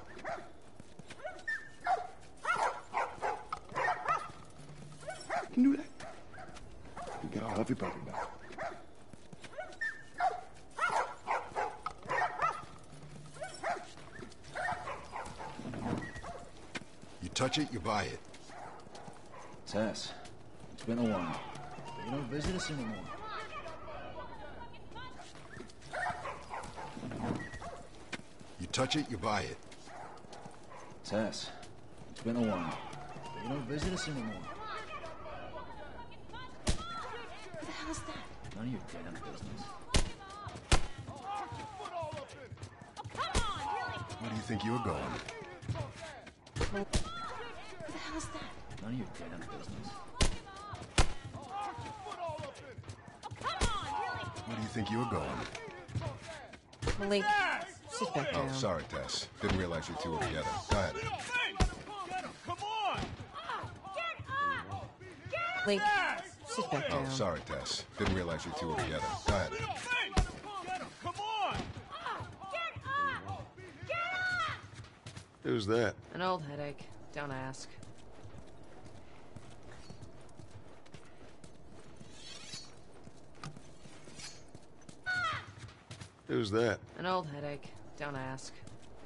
You can do that. You get all of your brother now. You touch it, you buy it. Tess, it's been a while. You don't visit us anymore. You touch it, you buy it. Tess, it's been a while. You don't visit us anymore. What the hell is that? None of your damn business. Where do you think you're going? What the hell is that? None of your damn business. Where do you think you're going? Malik, sit back down. Oh, sorry, Tess. Didn't realize you two were together. Go ahead. Come on! Malik, sit back down. Oh, sorry, Tess. Didn't realize you two were together. Go ahead. Come on! Who's that? An old headache. Don't ask. Who's that? An old headache. Don't ask.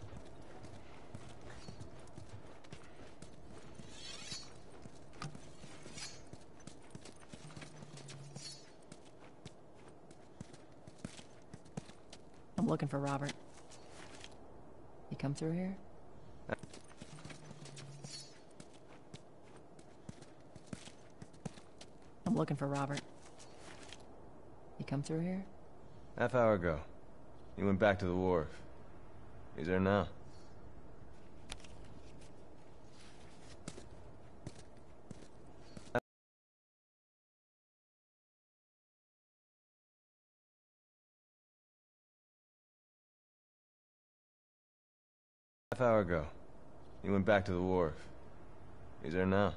I'm looking for Robert. You come through here? I'm looking for Robert. You come through here? Half hour ago. He went back to the wharf. He's there now. Half hour ago. He went back to the wharf. He's there now.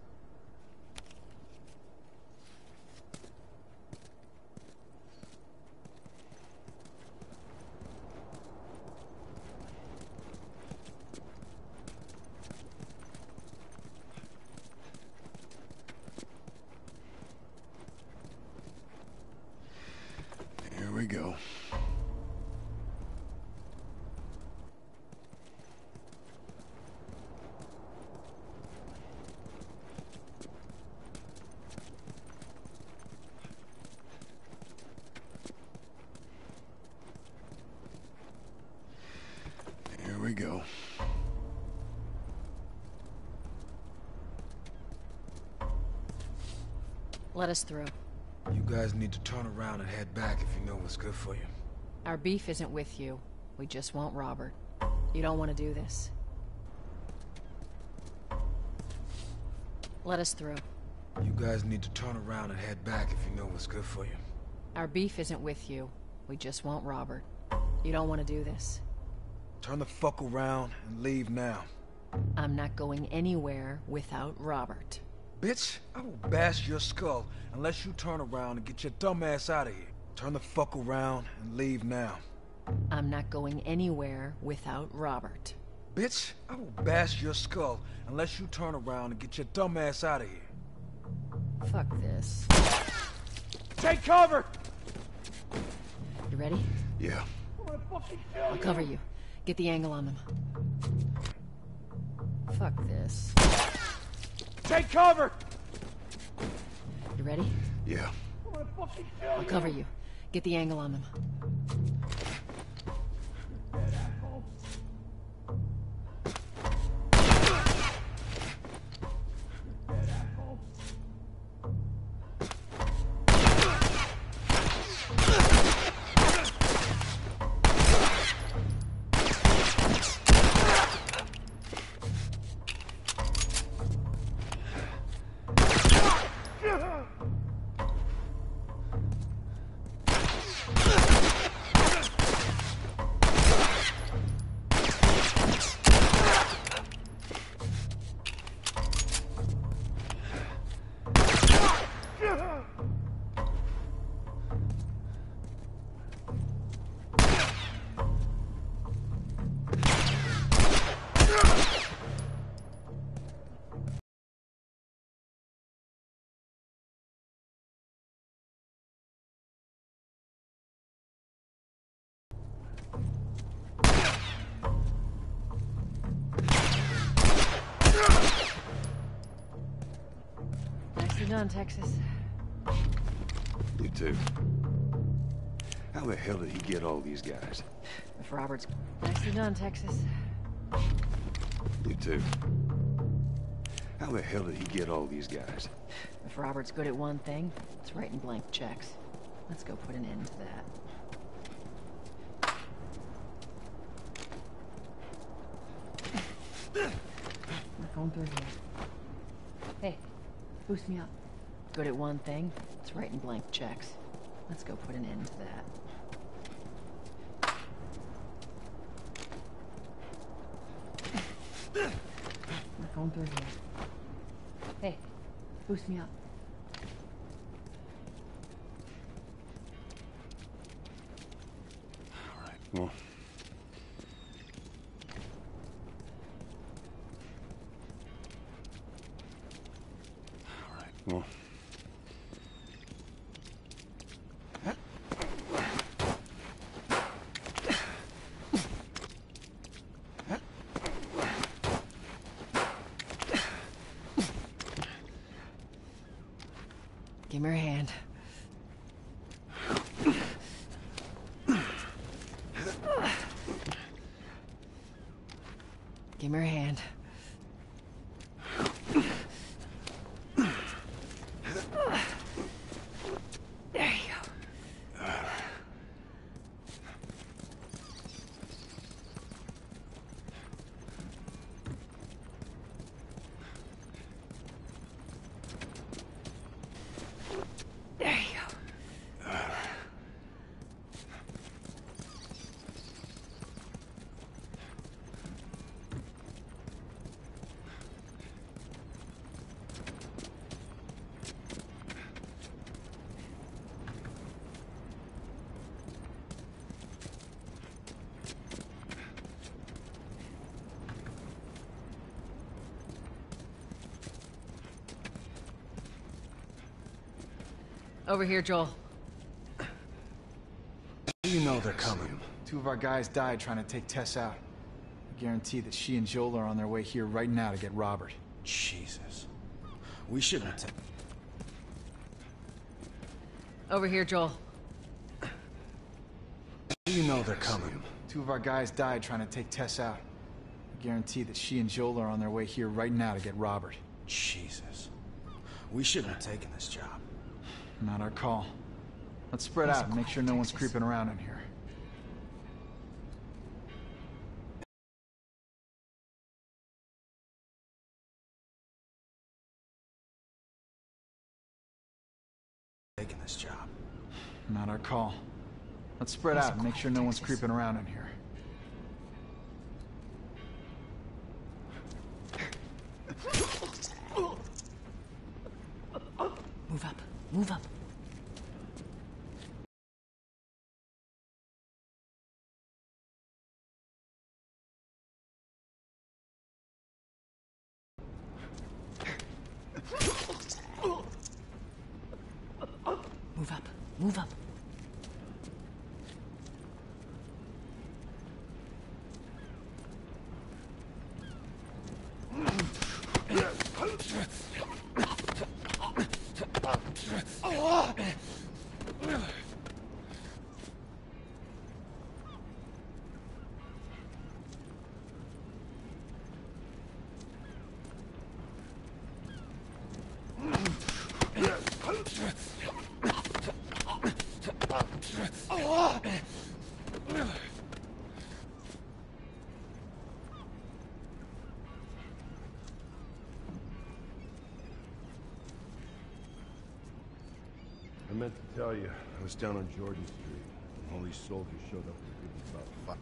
Here we go. Here we go. Let us through. You guys need to turn around and head back if you know what's good for you. Our beef isn't with you. We just want Robert. You don't want to do this. Let us through. You guys need to turn around and head back if you know what's good for you. Our beef isn't with you. We just want Robert. You don't want to do this. Turn the fuck around and leave now. I'm not going anywhere without Robert. Bitch, I will bash your skull unless you turn around and get your dumb ass out of here. Turn the fuck around and leave now. I'm not going anywhere without Robert. Bitch, I will bash your skull unless you turn around and get your dumb ass out of here. Fuck this. Take cover! You ready? Yeah. I'll cover you. Get the angle on them. Fuck this. Take cover! You ready? Yeah. I'll cover you. Get the angle on them. Nicely done, Texas. You too. How the hell did he get all these guys? If Robert's... Nicely done, Texas. You too. How the hell did he get all these guys? If Robert's good at one thing, it's writing blank checks. Let's go put an end to that. Not going through here. Hey, boost me up. Good at one thing, it's writing blank checks. Let's go put an end to that. Not going through here. Hey, boost me up. Come on. All right, come on. Give me your hand. Give me your hand. There you go. There you go. Over here, Joel. You know they're coming. Two of our guys died trying to take Tess out. I guarantee that she and Joel are on their way here right now to get Robert. Jesus. We shouldn't have taken... Over here, Joel. You know they're coming. Two of our guys died trying to take Tess out. I guarantee that she and Joel are on their way here right now to get Robert. Jesus. We shouldn't have taken this job. Not our call. Let's spread out and make sure no one's creeping around in here. Taking this job. Not our call. Let's spread out and make sure no one's creeping around in here. Move up. Move up. Move up. Move up. I meant to tell you, I was down on Jordan Street, and all these soldiers showed up to give us about five.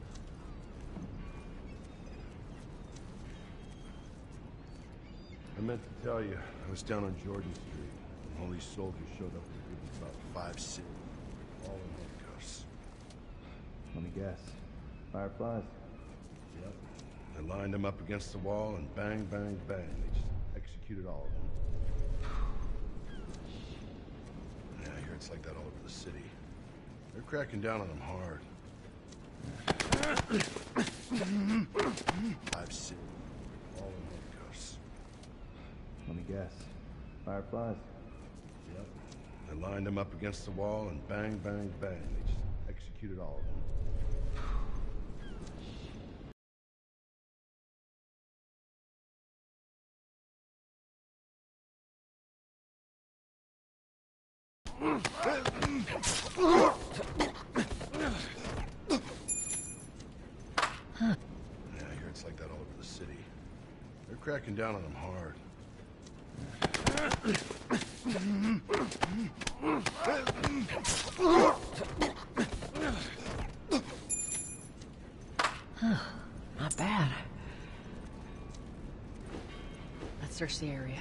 I meant to tell you, I was down on Jordan Street, and all these soldiers showed up to give us about five cities, all in handcuffs. Let me guess. Fireflies? Yep. They lined them up against the wall, and bang, bang, bang, they just executed all of them. Yeah, I hear it's like that all over the city. They're cracking down on them hard. Five cities, all in handcuffs. Let me guess. Fireflies? Yep. They lined them up against the wall and bang, bang, bang. They just executed all of them. Yeah, I hear it's like that all over the city. They're cracking down on them hard. Not bad. Let's search the area.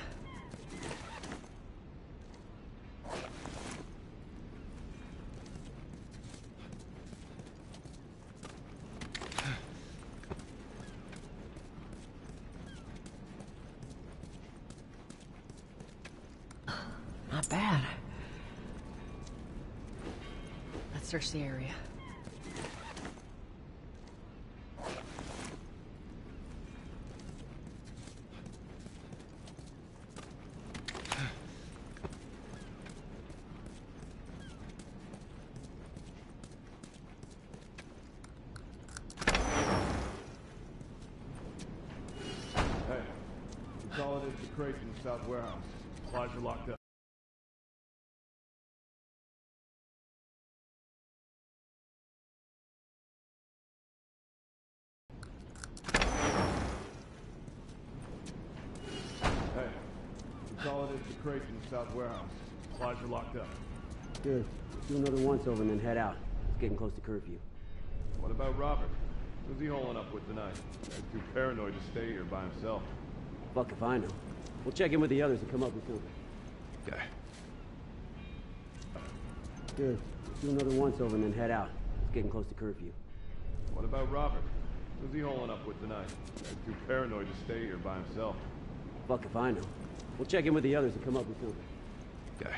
Not bad. Let's search the area. Hey, consolidated the crates in the south warehouse. Supplies are locked up. Hey, consolidated the crates in the south warehouse. Supplies are locked up. Good. Do another once over and then head out. It's getting close to curfew. What about Robert? Who's he holing up with tonight? He's too paranoid to stay here by himself. Fuck if I know. We'll check in with the others and come up with something. Okay. Good. Do another once over and then head out. It's getting close to curfew. What about Robert? Who's he holing up with tonight? He's too paranoid to stay here by himself. Fuck if I know. We'll check in with the others and come up with something. Okay.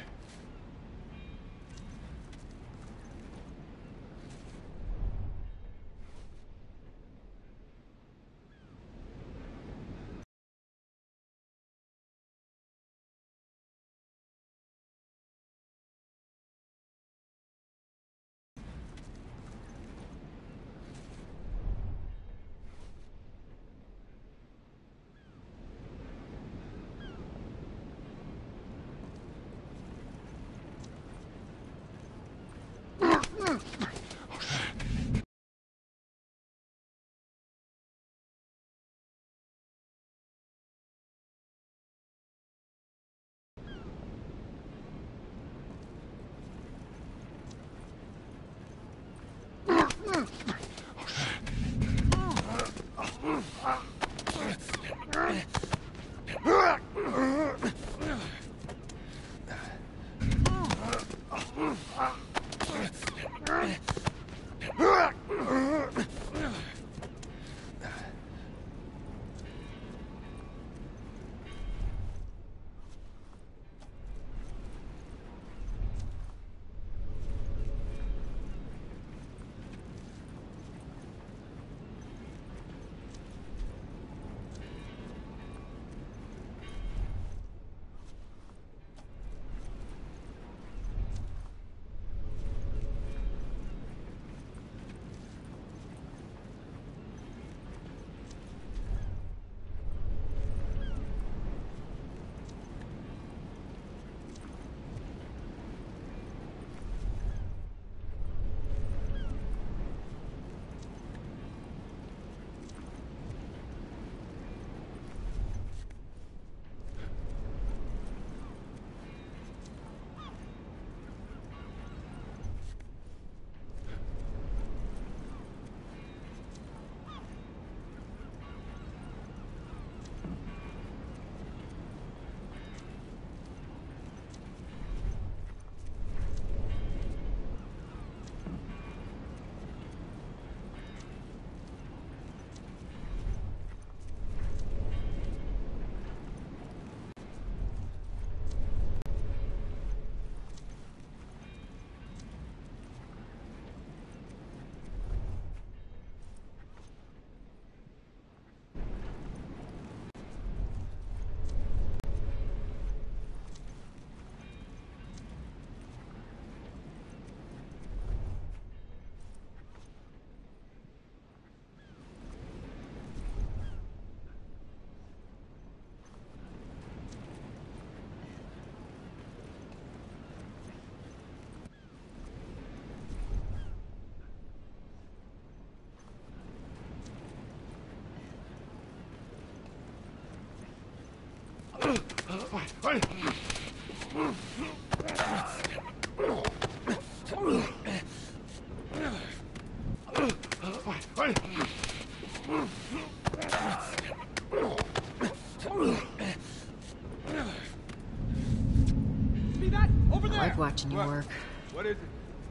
See that? Over there! I like watching you What? work. What is it?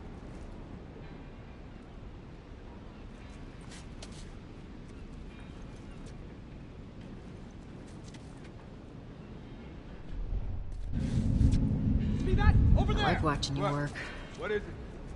See that? Over there! I like watching you What? work. What is it?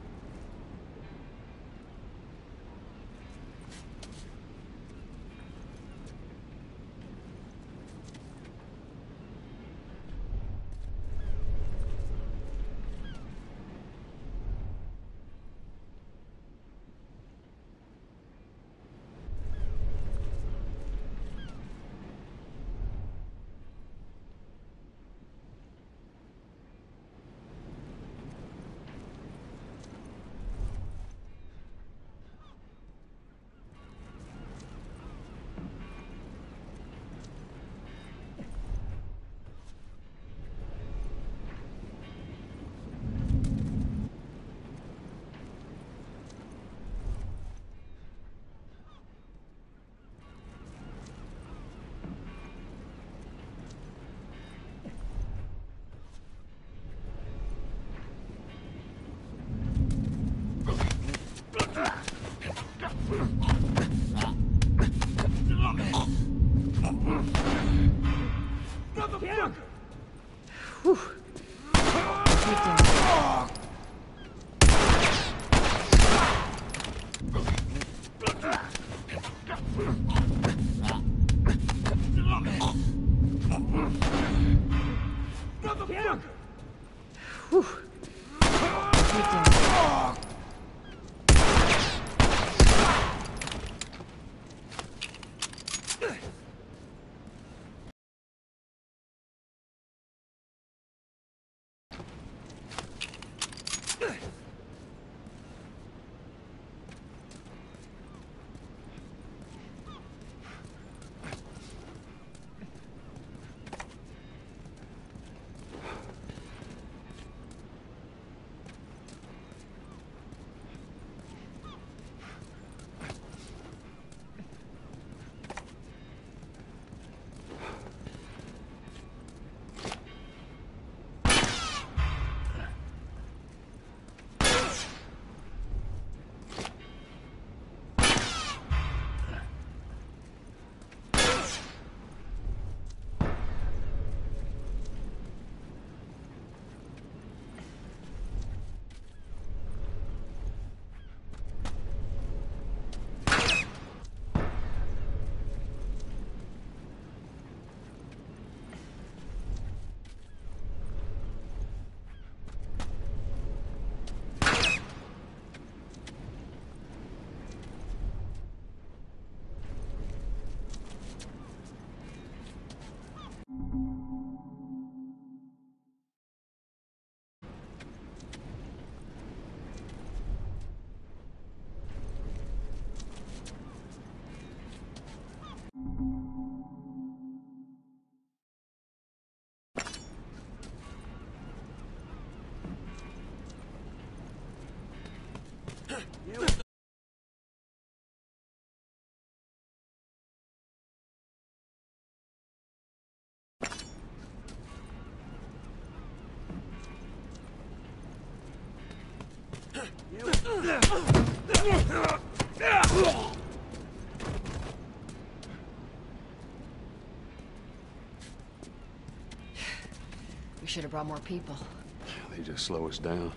Motherfucker! Whew. Take down. Motherfucker! Whew. Take down. We should have brought more people. They just slow us down.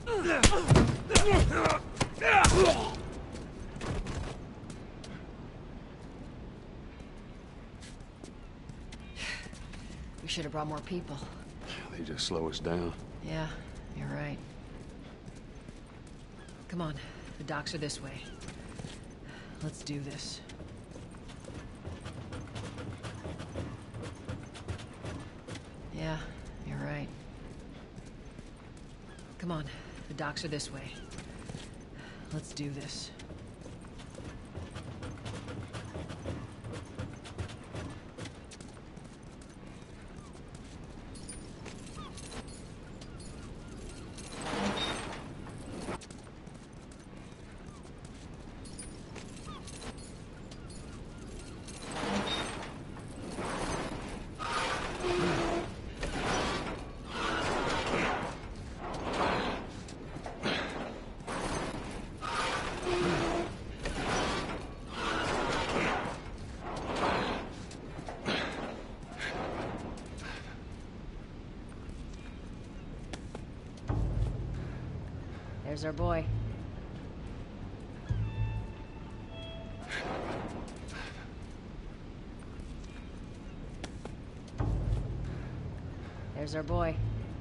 We should have brought more people. They just slow us down. Yeah, you're right. Come on, the docks are this way. Let's do this. Yeah, you're right. Come on, the docks are this way. Let's do this. There's our boy. There's our boy.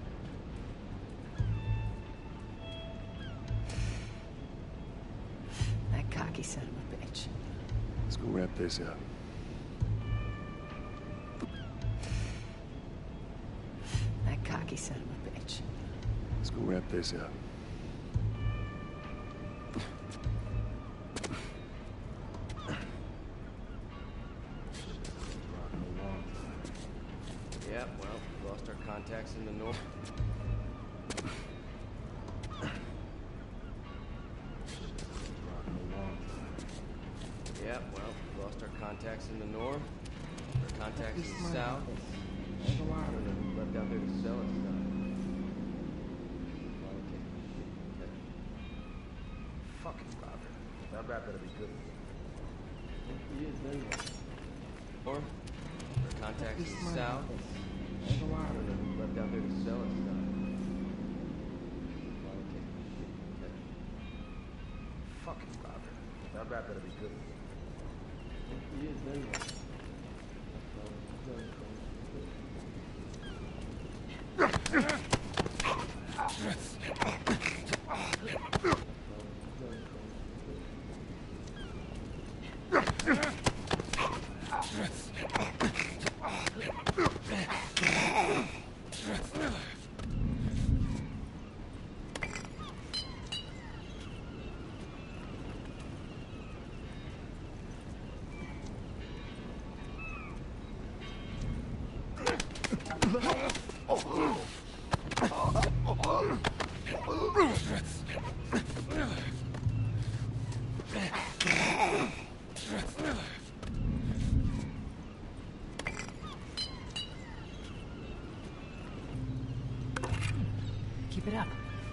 That cocky son of a bitch. Let's go wrap this up. That cocky son of a bitch. Let's go wrap this up. Yeah, well, we lost our contacts in the north. Yeah, well, we lost our contacts in the north. Our contacts in the south. There's a lot of them left out there to sell us stuff. Fucking Robert. That rap better be good. He is anyway. Or our contacts in the south. There's a lot of them left out there to sell us stuff. Fucking Robert. That rap better be good. He is anyway. Keep it up.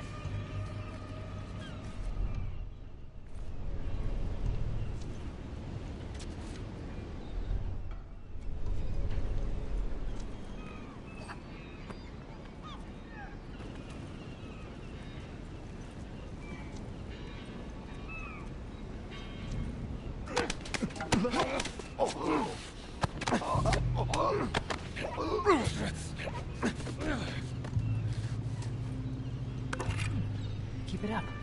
Keep it up.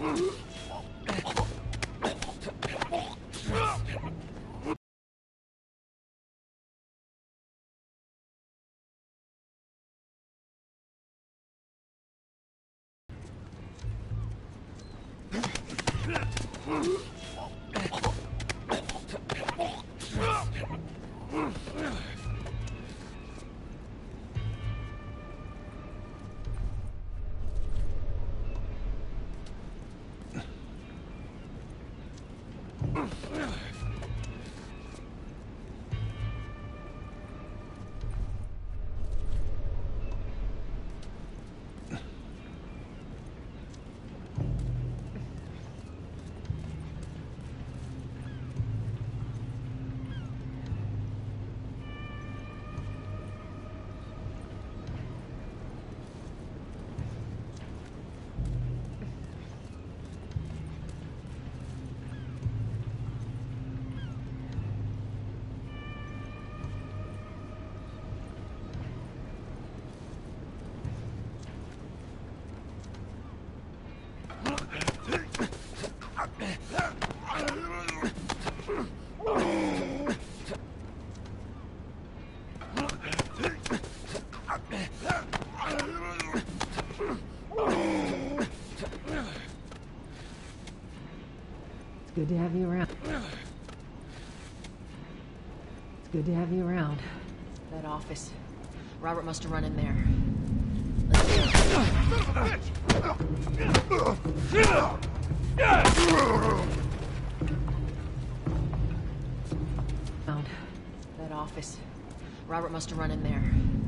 Good to have you around. It's good to have you around. That office. Robert must have run in there. Found. That office. Robert must have run in there.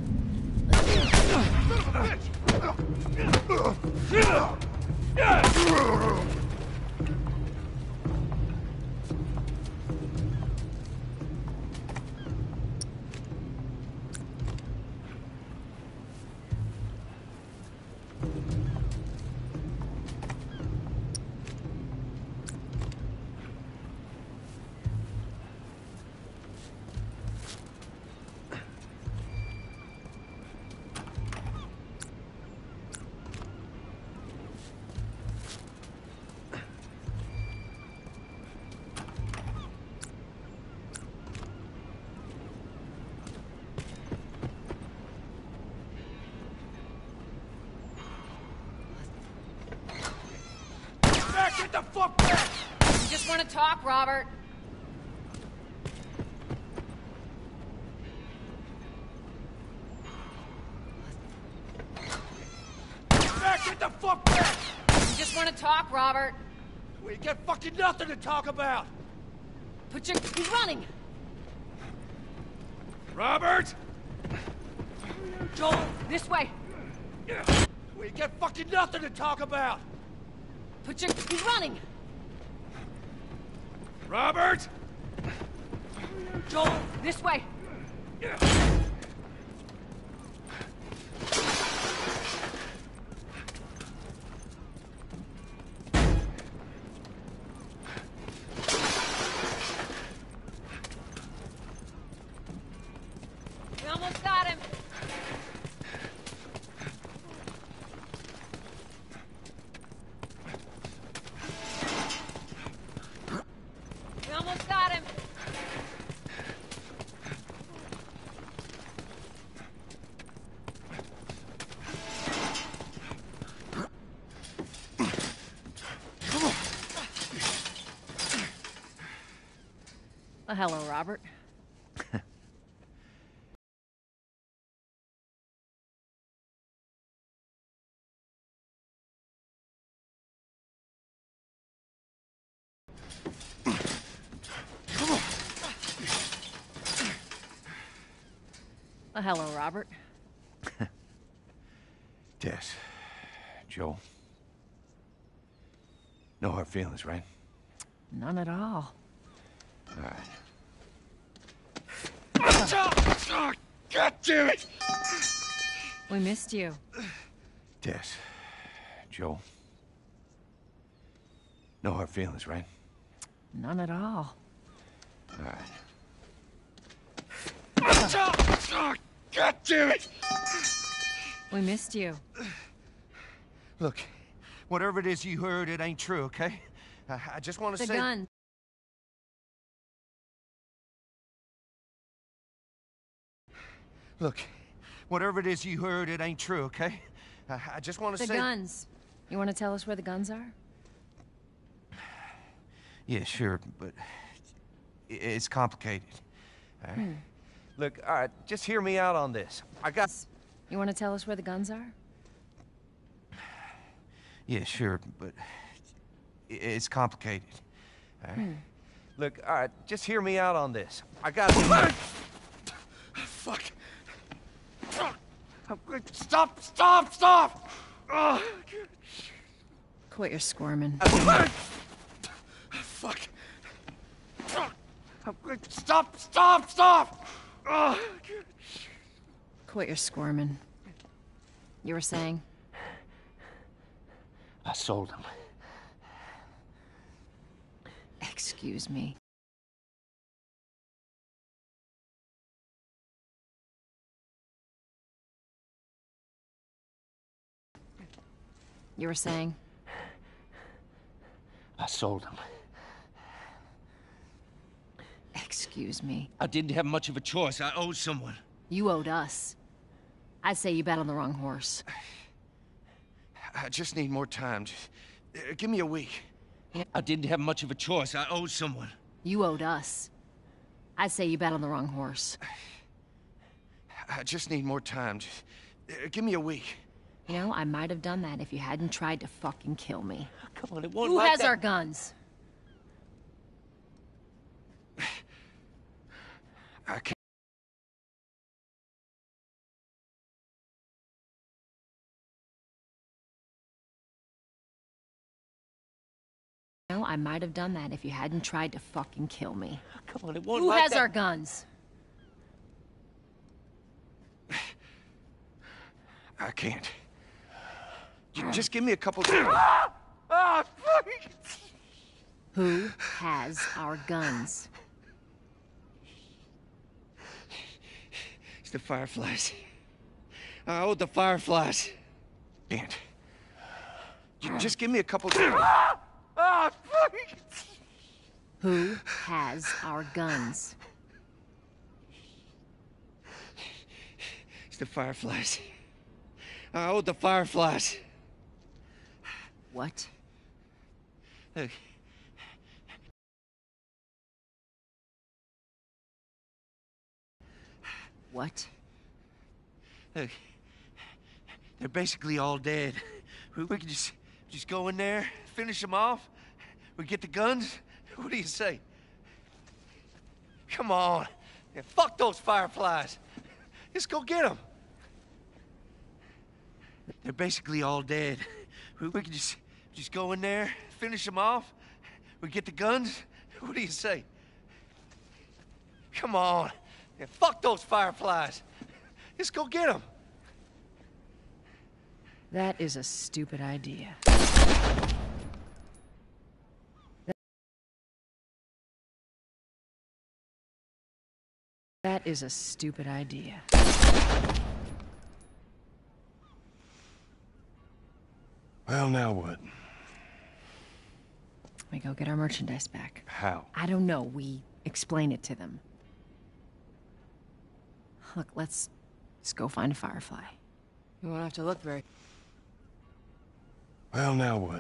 Get the fuck back! You just want to talk, Robert. Back! Get the fuck back! You just want to talk, Robert. We got fucking nothing to talk about! Put your... He's running! Robert! Joel, this way! We got fucking nothing to talk about! Put your... He's running! Robert! Joel, this way! We almost got him! We almost got him! Well, hello, Robert. Well, hello, Robert. Tess. Joel. No hard feelings, right? None at all. All right. Oh, God damn it! We missed you. Tess. Joel. No hard feelings, right? None at all. All right. Oh, God damn it! We missed you. Look, whatever it is you heard, it ain't true, okay? I, I just want to The say... gun. Look, whatever it is you heard, it ain't true, okay? I, I just want to The say... guns. You want to tell us where the guns are? Yeah, sure, but i- it's complicated. All right? Hmm. Look, all right, just hear me out on this. I got... You want to tell us where the guns are? Yeah, sure, but i- it's complicated. All right? Hmm. Look, all right, just hear me out on this. I got... Fuck. Stop, stop, stop! Ugh. Quit your squirming. Fuck. Stop, stop, stop! Ugh. Quit your squirming. You were saying? I sold him. Excuse me. You were saying? I sold him. Excuse me. I didn't have much of a choice. I owed someone. You owed us. I'd say you bet on the wrong horse. I just need more time. Just, uh, give me a week. I didn't have much of a choice. I owed someone. You owed us. I'd say you bet on the wrong horse. I just need more time. Just, uh, give me a week. You know, I might have done that if you hadn't tried to fucking kill me. Come on, it won't Who like has that. our guns? I can't. You know, I might have done that if you hadn't tried to fucking kill me. Come on, it won't Who like has that. our guns? I can't. J- Just give me a couple days. Ah! Ah, fuck! Who has our guns? It's the Fireflies. I owed the Fireflies. Can't. J- Just give me a couple days. Ah! Ah, fuck! Who has our guns? It's the Fireflies. I owed the Fireflies. What? Look. What? Look. They're basically all dead. We, we could just, just go in there, finish them off. We get the guns. What do you say? Come on. Yeah, fuck those Fireflies. Just go get them. They're basically all dead. We, we could just, just go in there, finish them off. We get the guns. What do you say? Come on. Yeah, fuck those Fireflies. Just go get them. That is a stupid idea. That is a stupid idea. Well, now what? We go get our merchandise back. How? I don't know. We explain it to them. Look, let's... let's go find a Firefly. You won't have to look very... Well, now what?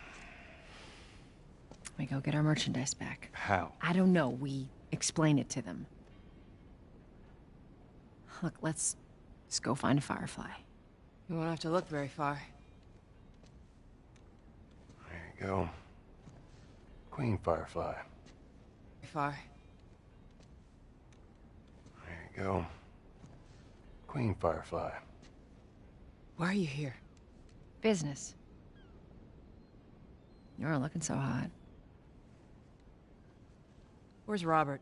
We go get our merchandise back. How? I don't know. We explain it to them. Look, let's... let's go find a Firefly. You won't have to look very far. There you go. Queen Firefly. Far. There you go. Queen Firefly. Why are you here? Business. You're looking so hot. Where's Robert?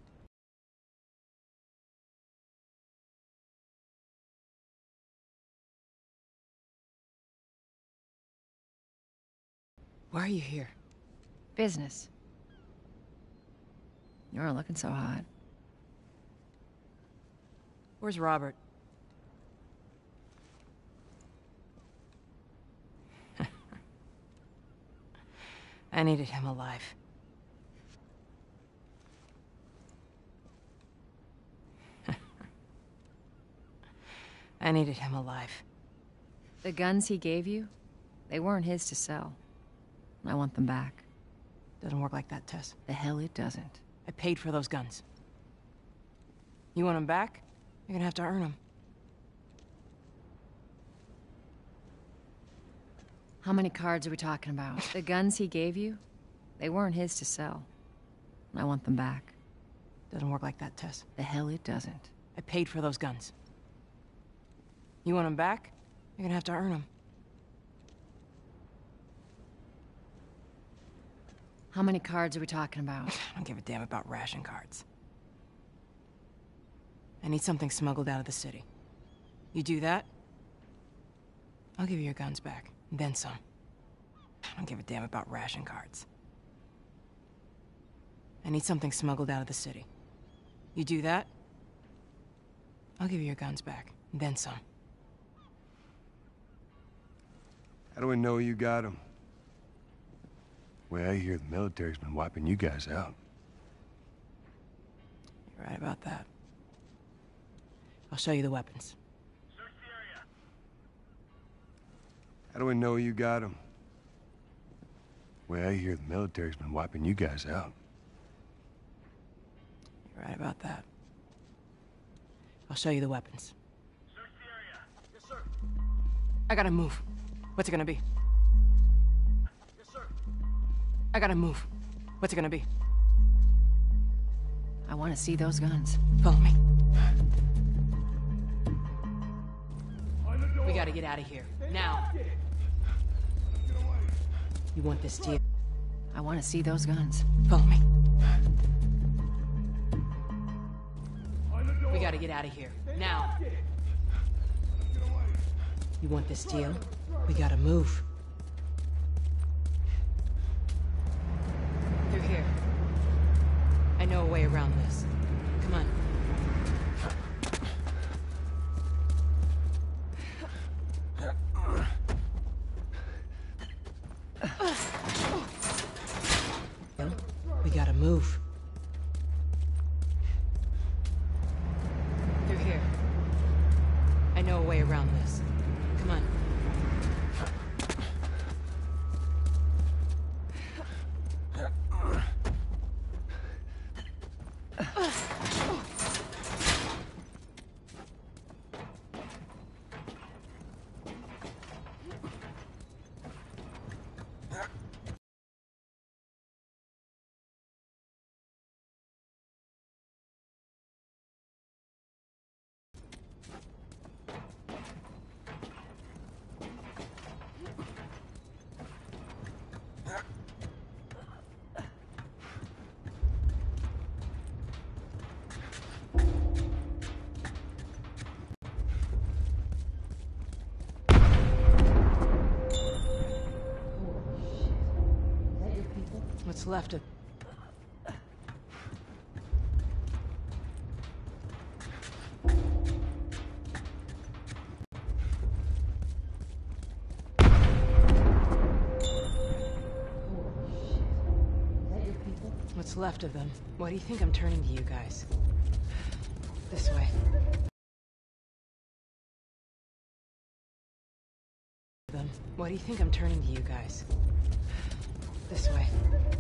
Why are you here? Business. You're looking so hot. Where's Robert? I needed him alive. I needed him alive. The guns he gave you, they weren't his to sell. I want them back. Doesn't work like that, Tess. The hell it doesn't. I paid for those guns. You want them back? You're gonna have to earn them. How many cards are we talking about? The guns he gave you, they weren't his to sell. I want them back. Doesn't work like that, Tess. The hell it doesn't. I paid for those guns. You want them back? You're gonna have to earn them. How many cards are we talking about? I don't give a damn about ration cards. I need something smuggled out of the city. You do that, I'll give you your guns back, and then some. I don't give a damn about ration cards. I need something smuggled out of the city. You do that, I'll give you your guns back, and then some. How do we know you got them? Well, I hear the military's been wiping you guys out. You're right about that. I'll show you the weapons. How do we know you got them? Well, I hear the military's been wiping you guys out. You're right about that. I'll show you the weapons. Yes, sir. I gotta move. What's it gonna be? Yes, sir. I gotta move. What's it gonna be? I want to see those guns. Follow me. We gotta get out of here. Now. You want this deal? I want to see those guns. Follow me. We gotta get out of here. Now. You want this deal? We gotta move. Through here. I know a way around this. Come on. We gotta move. Through here. I know a way around this. Come on. What's left of... What's left of them? Why do you think I'm turning to you guys? This way. Them. Why do you think I'm turning to you guys? This way.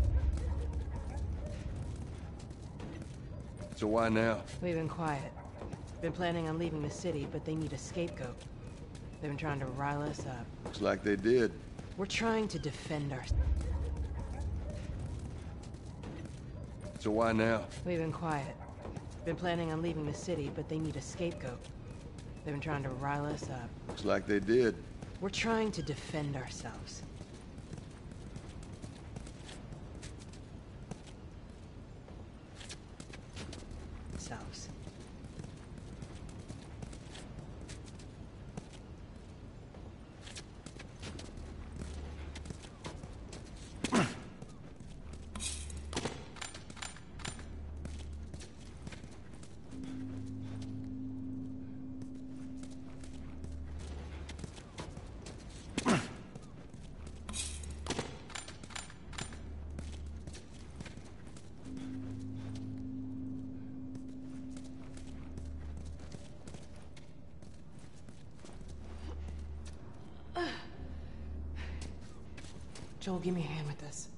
So why now? We've been quiet. Been planning on leaving the city, but they need a scapegoat. They've been trying to rile us up. Looks like they did. We're trying to defend our... So why now? We've been quiet. Been planning on leaving the city, but they need a scapegoat. They've been trying to rile us up. Looks like they did. We're trying to defend ourselves. Selves. Joel, give me a hand with this.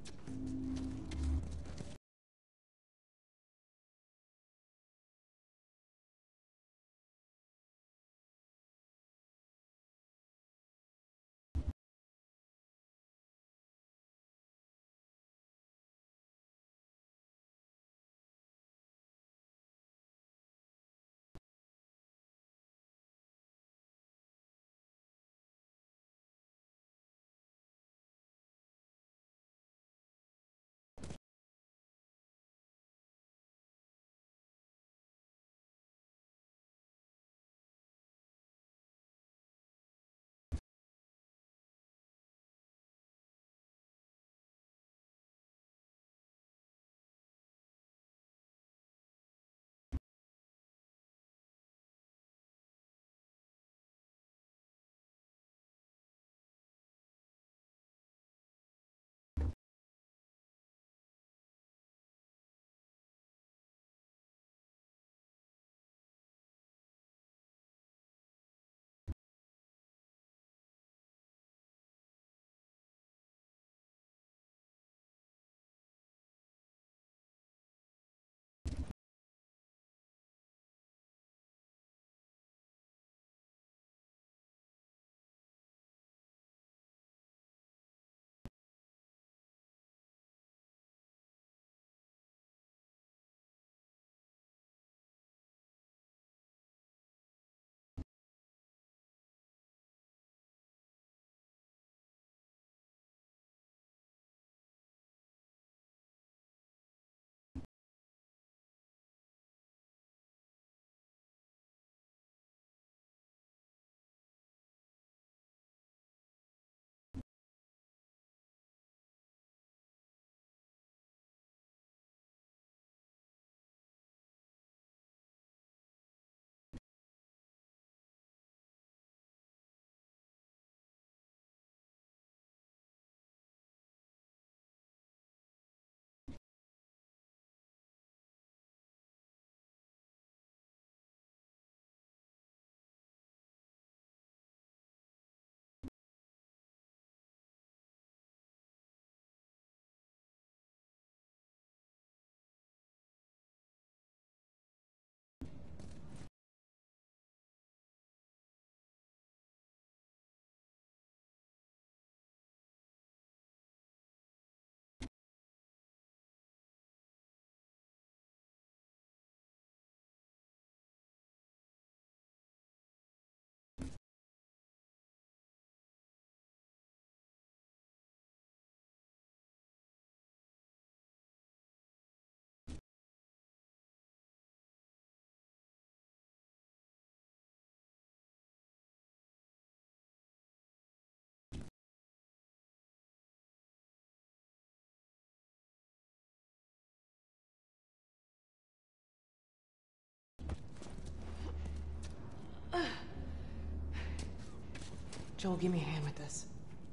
Joel, give me a hand with this.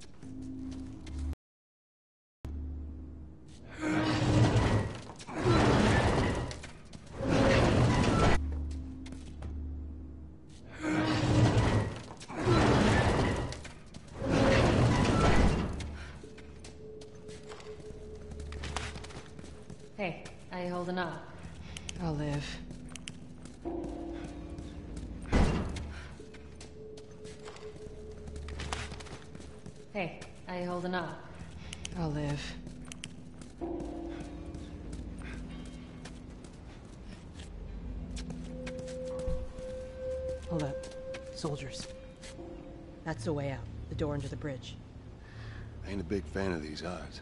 Hey, how you holding up? I'll live. Hey, how you holding up? I'll live. Hold up. Soldiers. That's the way out. The door into the bridge. I ain't a big fan of these odds.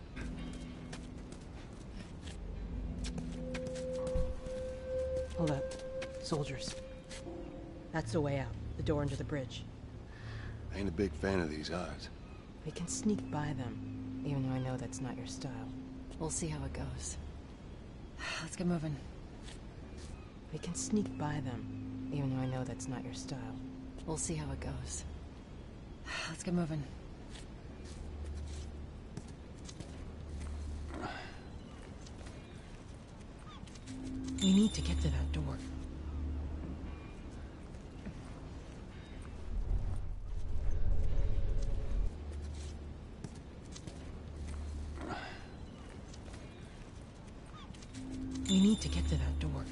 Hold up. Soldiers. That's the way out. The door into the bridge. I ain't a big fan of these odds. We can sneak by them, even though I know that's not your style. We'll see how it goes. Let's get moving. We can sneak by them, even though I know that's not your style. We'll see how it goes. Let's get moving. We need to get to that door. We need to get to that door.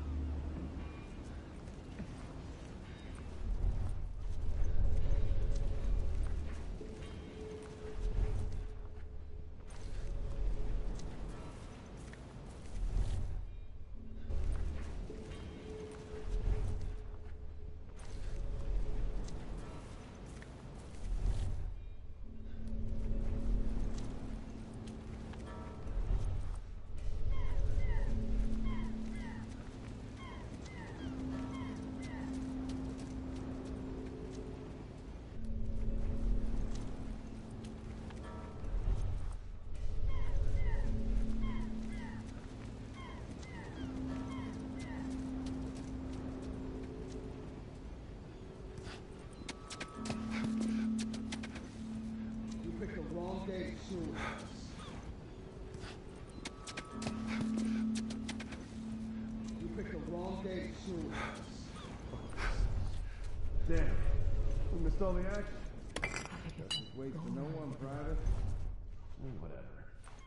Damn. We missed all the action. Just wait for no one, Private. Mm, whatever.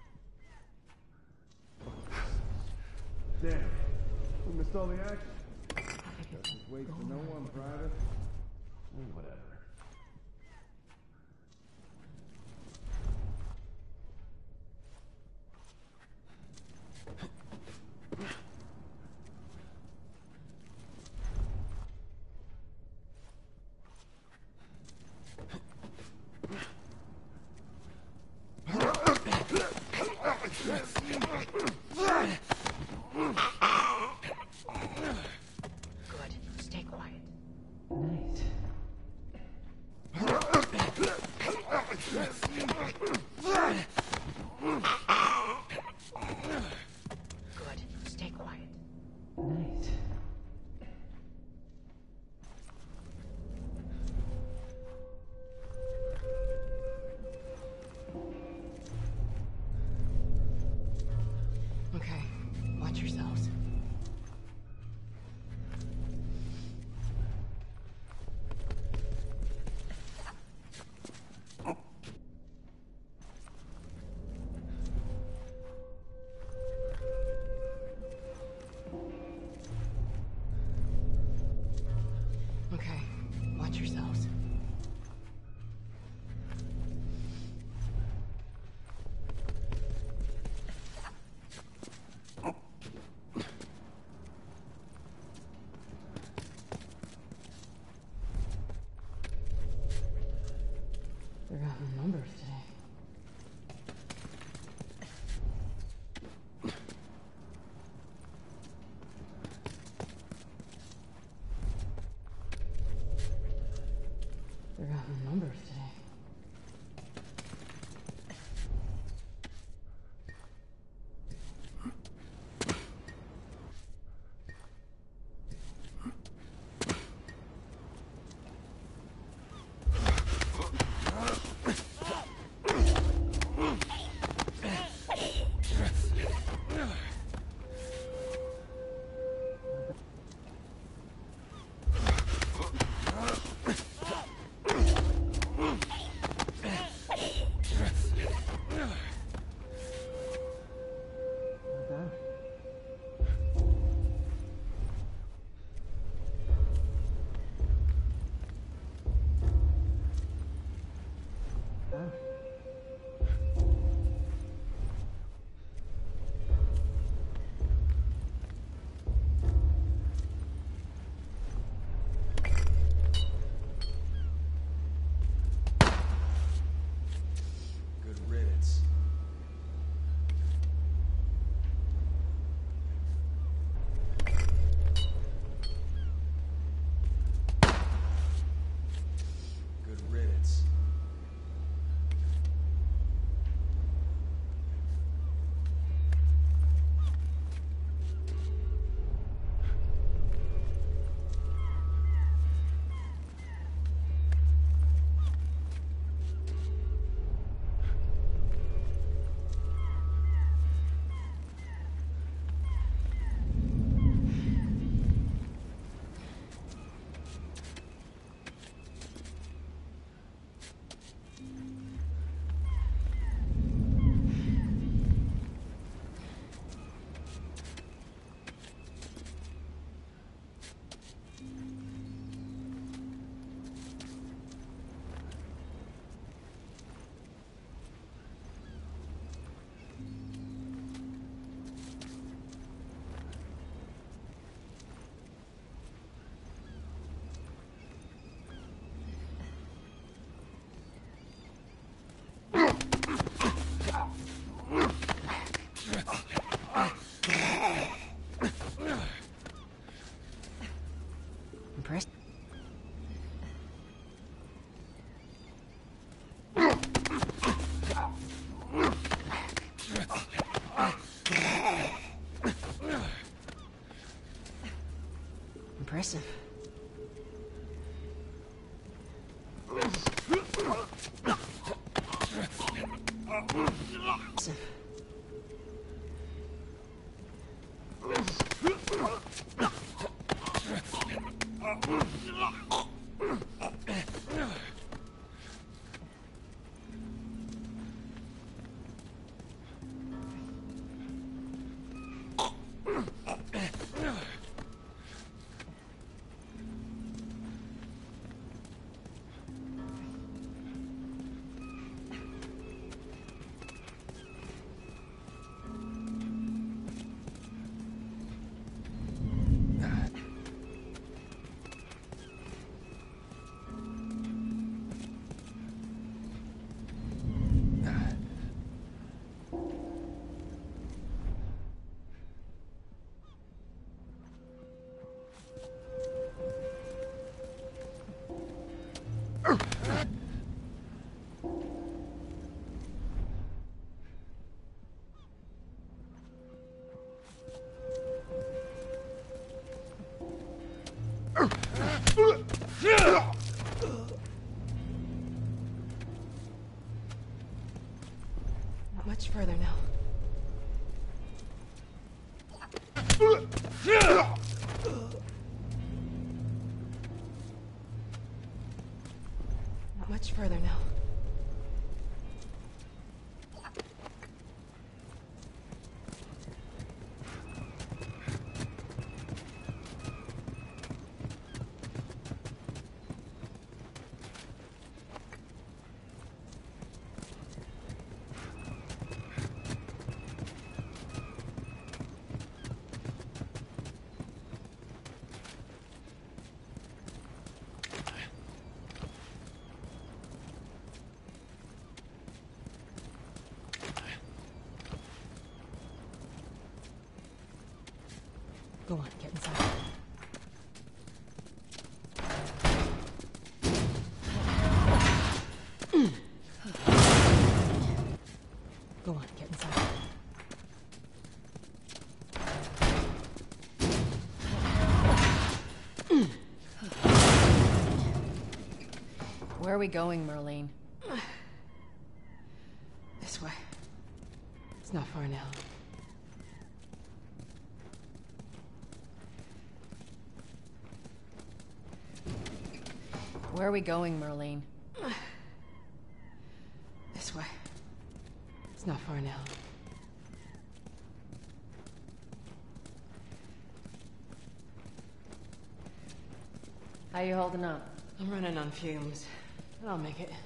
Damn. We missed all the action. Just wait for no one, Private. Mm, whatever. Okay, watch yourselves. Okay, watch yourselves. Impressive. Not much further now. Not much further now. Go on, get inside. Go on, get inside. Where are we going, Marlene? This way. It's not far now. Where are we going, Marlene? This way. It's not far now. How you holding up? I'm running on fumes, but I'll make it.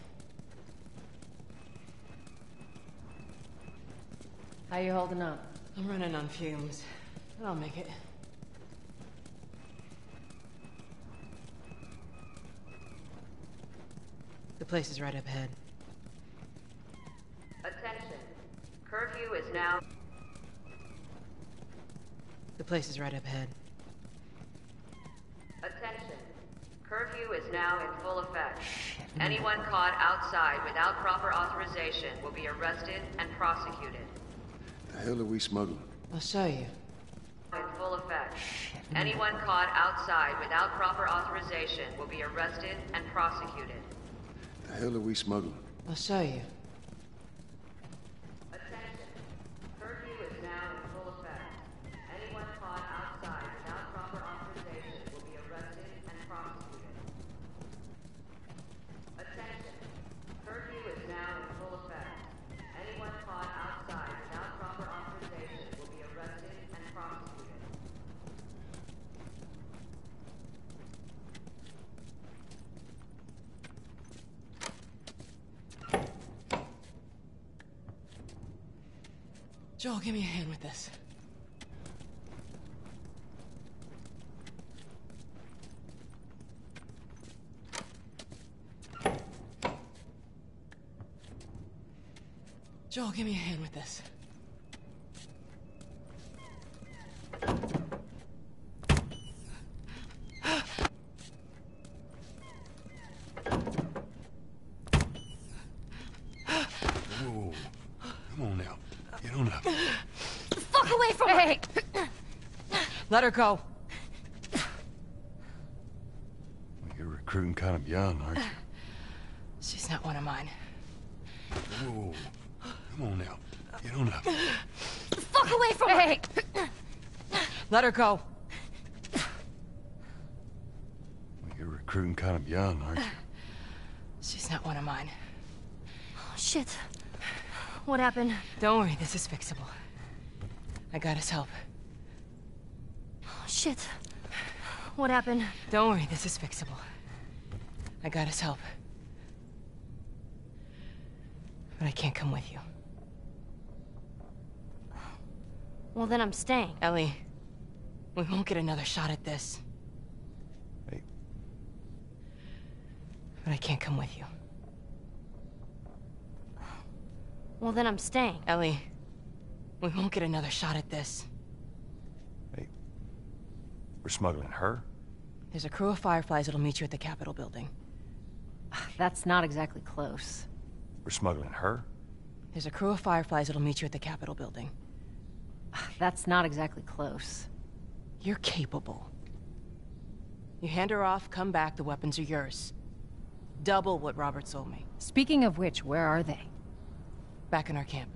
How you holding up? I'm running on fumes, but I'll make it. The place is right up ahead. Attention. Curfew is now... The place is right up ahead. Attention. Curfew is now in full effect. Anyone caught outside without proper authorization will be arrested and prosecuted. The hell are we smuggling? I'll show you. In full effect. Anyone caught outside without proper authorization will be arrested and prosecuted. The hell are we smuggling? I'll show you. Attention. Curfew is now in full effect. Anyone caught outside without proper authorization will be arrested and prosecuted. Attention. Curfew is now in full effect. Anyone caught outside without proper authorization will be arrested and prosecuted. Joel, give me a hand with this. Joel, give me a hand with this. Whoa. Come on now. Get on up. Fuck away from hey, her! Let her go. recruiting kind of young, aren't you? She's not one of mine. Whoa. Come on now. Get on up. Fuck away from her! Hey! Let her go. You're recruiting kind of young, aren't you? She's not one of mine. Oh, shit. What happened? Don't worry, this is fixable. I got his help. Oh, shit. What happened? Don't worry, this is fixable. I got his help. But I can't come with you. Well, then I'm staying. Ellie, we won't get another shot at this. Hey. But I can't come with you. Well, then I'm staying. Ellie, we won't get another shot at this. Hey. We're smuggling her? There's a crew of Fireflies that'll meet you at the Capitol building. That's not exactly close. We're smuggling her? There's a crew of Fireflies that'll meet you at the Capitol building. That's not exactly close. You're capable. You hand her off, come back, the weapons are yours. Double what Robert sold me. Speaking of which, where are they? Back in our camp.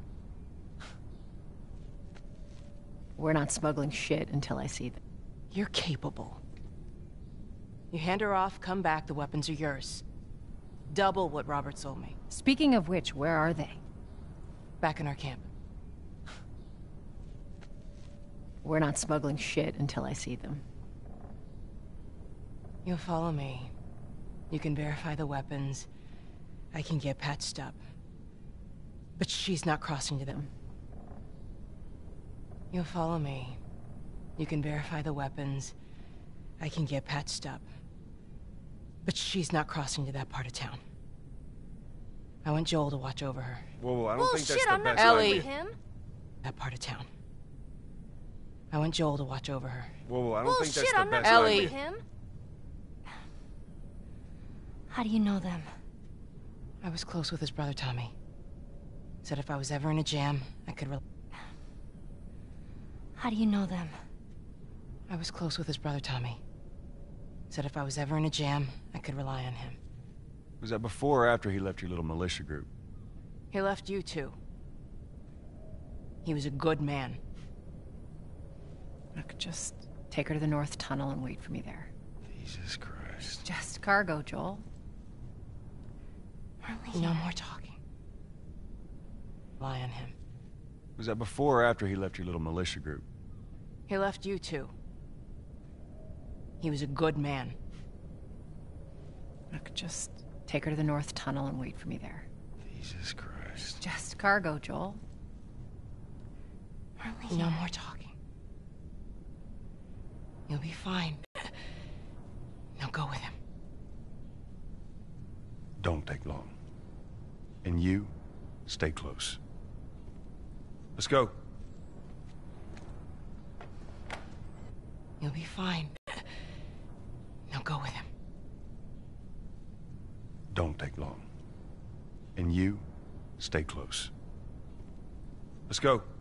We're not smuggling shit until I see them. You're capable. You hand her off, come back, the weapons are yours. Double what Robert sold me. Speaking of which, where are they? Back in our camp. We're not smuggling shit until I see them. You'll follow me. You can verify the weapons. I can get patched up. But she's not crossing to them. You'll follow me. You can verify the weapons. I can get patched up. But she's not crossing to that part of town. I want Joel to watch over her. Whoa, whoa, I don't think Bullshit, that's the I'm not best going Ellie. with him. That part of town. I want Joel to watch over her. Whoa, whoa, I don't think Bullshit, that's the I'm not best going Ellie. with him. How do you know them? I was close with his brother Tommy. Said if I was ever in a jam, I could rel- How do you know them? I was close with his brother Tommy. Said if I was ever in a jam, I could rely on him. Was that before or after he left your little militia group? He left you too. He was a good man. Look, just take her to the North Tunnel and wait for me there. Jesus Christ. Just cargo, Joel. No more talking. Rely on him. Was that before or after he left your little militia group? He left you too. He was a good man. Look, just take her to the North Tunnel and wait for me there. Jesus Christ. Just cargo, Joel. No more talking. You'll be fine. Now go with him. Don't take long. And you, stay close. Let's go. You'll be fine. Now go with him. Don't take long. And you, stay close. Let's go.